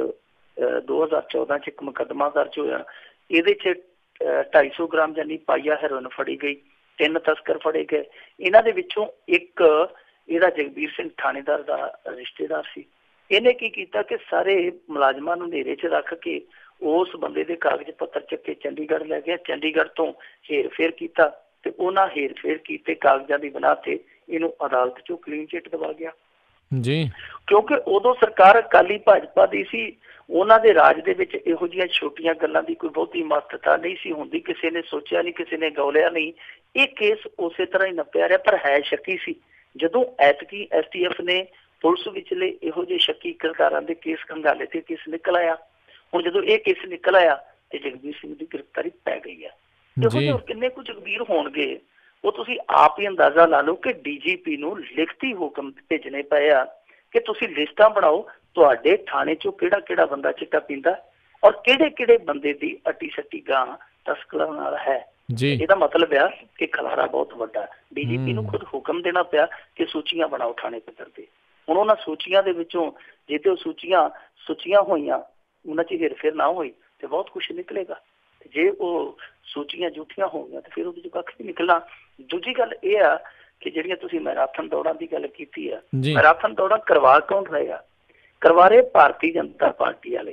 ਦੋ ਹਜ਼ਾਰ ਚੌਦਾਂ 'ਚ ਇੱਕ ਮੁਕੱਦਮਾ ਦਰਜ ਹੋਇਆ। ਇਹਦੇ 'ਚ ਢਾਈ ਸੌ ਗ੍ਰਾਮ ਯਾਨੀ ਪਾਈਆ ਹੈਰੋਇਨ ਫੜੀ ਗਈ, ਤਿੰਨ ਤਸਕਰ ਫੜੇ ਗਏ। ਇਹਨਾਂ ਦੇ ਵਿੱਚੋਂ ਇੱਕ ਇਹਦਾ ਜਗਵੀਰ ਸਿੰਘ ਥਾਣੇਦਾਰ ਦਾ ਰਿਸ਼ਤੇਦਾਰ ਸੀ। ਇਹਨੇ ਕੀ ਕੀਤਾ ਕਿ ਸਾਰੇ ਮੁਲਾਜ਼ਮਾਂ ਨੂੰ ਹਨੇਰੇ 'ਚ ਰੱਖ ਕੇ ਉਸ ਬੰਦੇ ਦੇ ਕਾਗਜ਼ ਪੱਤਰ ਚੱਕੇ ਚੰਡੀਗੜ੍ਹ ਲੈ ਗਿਆ। ਚੰਡੀਗੜ੍ਹ ਤੋਂ ਹੇਰ ਫੇਰ ਕੀਤਾ ਤੇ ਉਹਨਾਂ ਹੇਰ ਫੇਰ ਕੀਤੇ ਕਾਗਜ਼ਾਂ ਦੀ ਬਣਾ ਤੇ ਇਹਨੂੰ ਅਦਾਲਤ 'ਚੋਂ ਕਲੀਨ ਚਿੱਟ ਦਵਾ ਗਿਆ ਜੀ। ਕਿਉਂਕਿ ਉਦੋਂ ਸਰਕਾਰ ਅਕਾਲੀ ਭਾਜਪਾ ਦੀ ਸੀ, ਉਹਨਾਂ ਦੇ ਰਾਜ ਦੇ ਵਿੱਚ ਇਹੋ ਜਿਹੀਆਂ ਛੋਟੀਆਂ ਗੱਲਾਂ ਦੀ ਕੋਈ ਬਹੁਤੀ ਮਹੱਤਤਾ ਨਹੀਂ ਸੀ ਹੁੰਦੀ। ਕਿਸੇ ਨੇ ਸੋਚਿਆ ਨਹੀਂ, ਕਿਸੇ ਨੇ ਗੌਲਿਆ ਨਹੀਂ। ਇਹ ਕੇਸ ਉਸੇ ਤਰ੍ਹਾਂ ਹੀ ਨੱਪਿਆ ਰਿਹਾ ਪਰ ਹੈ ਸ਼ੱਕੀ ਸੀ। ਜਦੋਂ ਐਤਕੀ ਐਸ ਟੀ ਐਫ ਨੇ ਪੁਲਿਸ ਵਿਚਲੇ ਇਹੋ ਜਿਹੇ ਸ਼ੱਕੀ ਕਿਰਦਾਰਾਂ ਦੇ ਕੇਸ ਖੰਗਾਲੇ ਤੇ ਕੇਸ ਨਿਕਲ ਆਇਆ। ਹੁਣ ਜਦੋਂ ਇਹ ਕੇਸ ਨਿਕਲ ਆਇਆ ਤੇ ਜਗਵੀਰ ਸਿੰਘ ਦੀ ਗ੍ਰਿਫਤਾਰੀ ਪੈ ਗਈ ਆ। ਇਹੋ ਜਿਹੇ ਹੋਰ ਕਿੰਨੇ ਕੁ ਜਗਵੀਰ ਹੋਣਗੇ ਉਹ ਤੁਸੀਂ ਆਪ ਹੀ ਅੰਦਾਜ਼ਾ ਲਾ ਲਓ ਕਿ ਡੀ ਜੀ ਪੀ ਨੂੰ ਲਿਖਤੀ ਹੁਕਮ ਭੇਜਣੇ ਪਏ ਆ ਕਿ ਤੁਸੀਂ ਲਿਸਟਾਂ ਬਣਾਓ ਤੁਹਾਡੇ ਥਾਣੇ ਚੋਂ ਕਿਹੜਾ ਕਿਹੜਾ ਬੰਦਾ ਚਿੱਟਾ ਪੀਂਦਾ ਔਰ ਕਿਹੜੇ ਕਿਹੜੇ ਬੰਦੇ ਦੀ ਅੱਟੀ ਸੱਟੀ ਗਾਂ ਤਸਕਰਾਂ ਨਾਲ ਹੈ। ਇਹਦਾ ਮਤਲਬ ਆ ਕਿ ਖਲਾਰਾ ਬਹੁਤ ਵੱਡਾ। ਡੀ ਜੀ ਪੀ ਨੂੰ ਖੁਦ ਹੁਕਮ ਦੇਣਾ ਪਿਆ ਕਿ ਸੂਚੀਆਂ ਬਣਾਓ ਥਾਣੇ ਪੱਧਰ ਤੇ। ਹੁਣ ਉਹਨਾਂ ਸੂਚੀਆਂ ਦੇ ਵਿੱਚੋਂ ਜੇ ਤੇ ਉਹ ਸੂਚੀਆਂ ਸੁੱਚੀਆਂ ਹੋਈਆਂ ਉਹਨਾਂ 'ਚ ਹੇਰ-ਫੇਰ ਨਾ ਹੋਈ ਤੇ ਬਹੁਤ ਕੁਛ ਨਿਕਲੇਗਾ। ਜੇ ਉਹ ਸੂਚੀਆਂ ਝੂਠੀਆਂ ਹੋ ਗਈਆਂ ਤੇ ਫਿਰ ਉਹਦੇ 'ਚ ਕੱਖ ਵੀ ਨਿਕਲਣਾ। ਦੂਜੀ ਗੱਲ ਇਹ ਆ ਕਿ ਜਿਹੜੀਆਂ ਤੁਸੀਂ ਮੈਰਾਥਨ ਦੌੜਾਂ ਦੀ ਗੱਲ ਕੀਤੀ ਆ, ਮੈਰਾਥਨ ਦੌੜਾਂ ਕਰਵਾ ਕੌਣ ਰਹੇ ਆ? ਕਰਵਾ ਰਹੇ ਭਾਰਤੀ ਜਨਤਾ ਪਾਰਟੀ ਵਾਲੇ।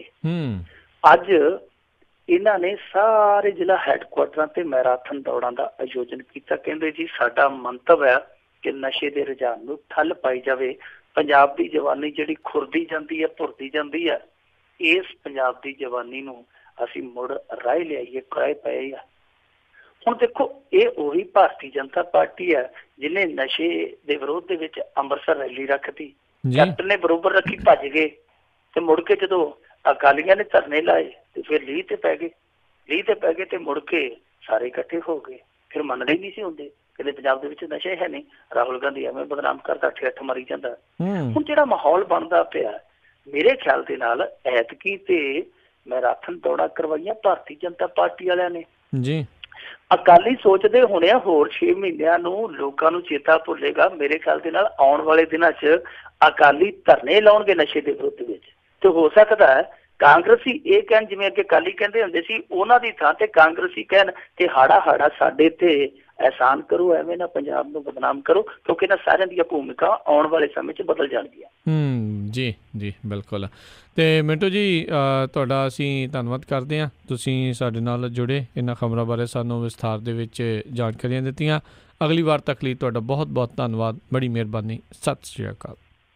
ਅੱਜ ਇਹਨਾਂ ਨੇ ਸਾਰੇ ਜ਼ਿਲ੍ਹਾ ਹੈਡਕੁਆਟਰਾਂ ਤੇ ਮੈਰਾਥਨ ਦੌੜਾਂ ਦਾ ਆਯੋਜਨ ਕੀਤਾ। ਕਹਿੰਦੇ ਜੀ ਸਾਡਾ ਮੰਤਵ ਹੈ ਕਿ ਨਸ਼ੇ ਦੇ ਰੁਝਾਨ ਨੂੰ ਠੱਲ ਪਾਈ ਜਾਵੇ। ਪੰਜਾਬ ਦੀ ਜਵਾਨੀ ਜਿਹੜੀ ਖੁਰਦੀ ਜਾਂਦੀ ਹੈ, ਭੁਰਦੀ ਜਾਂਦੀ ਹੈ, ਇਸ ਪੰਜਾਬ ਦੀ ਜਵਾਨੀ ਨੂੰ ਅਸੀਂ ਮੁੜ ਰਾਹ ਲਿਆਈਏ, ਕਿਰਾਏ ਪਏ ਆ। ਹੁਣ ਦੇਖੋ ਇਹ ਉਹੀ ਭਾਰਤੀ ਜਨਤਾ ਪਾਰਟੀ ਹੈ ਜਿਹਨੇ ਨਸ਼ੇ ਦੇ ਵਿਰੋਧ ਦੇ ਵਿੱਚ ਅੰਮ੍ਰਿਤਸਰ ਰੈਲੀ ਰੱਖਤੀ, ਕੈਪਟਨ ਨੇ ਬਰੋਬਰ ਰੱਖੀ, ਭੱਜ ਗਏ ਤੇ ਮੁੜ ਕੇ ਜਦੋਂ ਅਕਾਲੀਆਂ ਨੇ ਧਰਨੇ ਲਾਏ ਤੇ ਫਿਰ ਲੀਹ ਤੇ ਪੈ ਗਏ। ਲੀਹ ਤੇ ਪੈ ਗਏ ਤੇ ਮੁੜ ਕੇ ਸਾਰੇ ਇਕੱਠੇ ਹੋ ਗਏ। ਫਿਰ ਮੰਨਦੇ ਹੀ ਨਹੀਂ ਸੀ ਹੁੰਦੇ, ਕਹਿੰਦੇ ਪੰਜਾਬ ਦੇ ਵਿੱਚ ਨਸ਼ੇ ਹੈ ਨਹੀਂ, ਰਾਹੁਲ ਗਾਂਧੀ ਐਵੇਂ ਬਦਨਾਮ ਕਰਦਾ, ਠੇਠ ਮਾਰੀ ਜਾਂਦਾ। ਹੁਣ ਜਿਹੜਾ ਮਾਹੌਲ ਬਣਦਾ ਪਿਆ ਮੇਰੇ ਖਿਆਲ ਦੇ ਨਾਲ ਐਤਕੀ ਤੇ ਮੈਰਾਥਨ ਦੌੜਾਂ ਕਰਵਾਈਆਂ ਭਾਰਤੀ ਜਨਤਾ ਪਾਰਟੀ ਵਾਲਿਆਂ ਨੇ ਜੀ। ਅਕਾਲੀ ਸੋਚਦੇ ਹੋਣੇ ਆ ਹੋਰ ਛੇ ਮਹੀਨਿਆਂ ਨੂੰ ਲੋਕਾਂ ਨੂੰ ਚੇਤਾ ਭੁੱਲੇਗਾ। ਮੇਰੇ ਖਿਆਲ ਦੇ ਨਾਲ ਆਉਣ ਵਾਲੇ ਦਿਨਾਂ 'ਚ ਅਕਾਲੀ ਧਰਨੇ ਲਾਉਣਗੇ ਨਸ਼ੇ ਦੇ ਵਿਰੁੱਧ ਵਿੱਚ। ਤੇ ਹੋ ਸਕਦਾ ਹੈ ਕਾਂਗਰਸੀ ਇਹ ਕਹਿਣ ਜਿਵੇਂ ਅੱਗੇ ਅਕਾਲੀ ਕਹਿੰਦੇ ਹੁੰਦੇ ਸੀ ਉਹਨਾਂ ਦੀ ਥਾਂ ਤੇ ਕਾਂਗਰਸੀ ਕਹਿਣ ਕਿ ਹਾੜਾ ਹਾੜਾ ਸਾਡੇ ਤੇ ਅਹਿਸਾਨ ਕਰੋ, ਐਵੇਂ ਨਾ ਪੰਜਾਬ ਨੂੰ ਬਦਨਾਮ ਕਰੋ, ਕਿਉਂਕਿ ਇਹਨਾਂ ਸਾਰਿਆਂ ਦੀਆਂ ਭੂਮਿਕਾ ਆਉਣ ਵਾਲੇ ਸਮੇਂ 'ਚ ਬਦਲ ਜਾਣਗੀਆਂ। ਹੂੰ ਜੀ ਜੀ ਬਿਲਕੁਲ। ਅਤੇ ਮਿੰਟੂ ਜੀ ਤੁਹਾਡਾ ਅਸੀਂ ਧੰਨਵਾਦ ਕਰਦੇ ਹਾਂ, ਤੁਸੀਂ ਸਾਡੇ ਨਾਲ ਜੁੜੇ, ਇਹਨਾਂ ਖਬਰਾਂ ਬਾਰੇ ਸਾਨੂੰ ਵਿਸਥਾਰ ਦੇ ਵਿੱਚ ਜਾਣਕਾਰੀਆਂ ਦਿੱਤੀਆਂ। ਅਗਲੀ ਵਾਰ ਤੱਕ ਲਈ ਤੁਹਾਡਾ ਬਹੁਤ ਬਹੁਤ ਧੰਨਵਾਦ, ਬੜੀ ਮਿਹਰਬਾਨੀ। ਸਤਿ ਸ਼੍ਰੀ ਅਕਾਲ।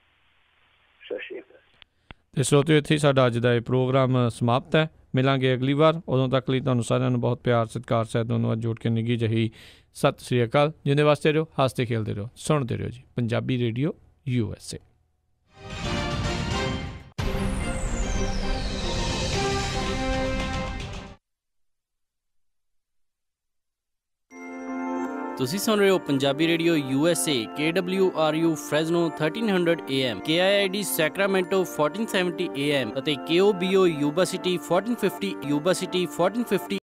ਸਤਿ ਸ਼੍ਰੀ ਅਕਾਲ। ਅਤੇ ਸਰੋਤਿਓ ਇੱਥੇ ਸਾਡਾ ਅੱਜ ਦਾ ਇਹ ਪ੍ਰੋਗਰਾਮ ਸਮਾਪਤ ਹੈ। ਮਿਲਾਂਗੇ ਅਗਲੀ ਵਾਰ, ਉਦੋਂ ਤੱਕ ਲਈ ਤੁਹਾਨੂੰ ਸਾਰਿਆਂ ਨੂੰ ਬਹੁਤ ਪਿਆਰ ਸਤਿਕਾਰ ਸਹਿਤ ਧੰਨਵਾਦ ਜੋੜ ਕੇ ਨਿੱਘੀ ਜਿਹੀ ਸਤਿ ਸ਼੍ਰੀ ਅਕਾਲ। ਜਿੰਦੇ ਵਾਸਤੇ ਰਹੋ, ਹੱਸਦੇ ਖੇਲਦੇ ਰਹੋ, ਸੁਣਦੇ ਰਹੋ ਜੀ Punjabi radio U S A. ਤੁਸੀਂ ਸੁਣ ਰਹੇ ਹੋ Punjabi radio U S A, K W R U Fresno thirteen hundred A M, K I I D Sacramento fourteen seventy A M ਅਤੇ K O B O Yuba City fourteen fifty, Yuba City fourteen fifty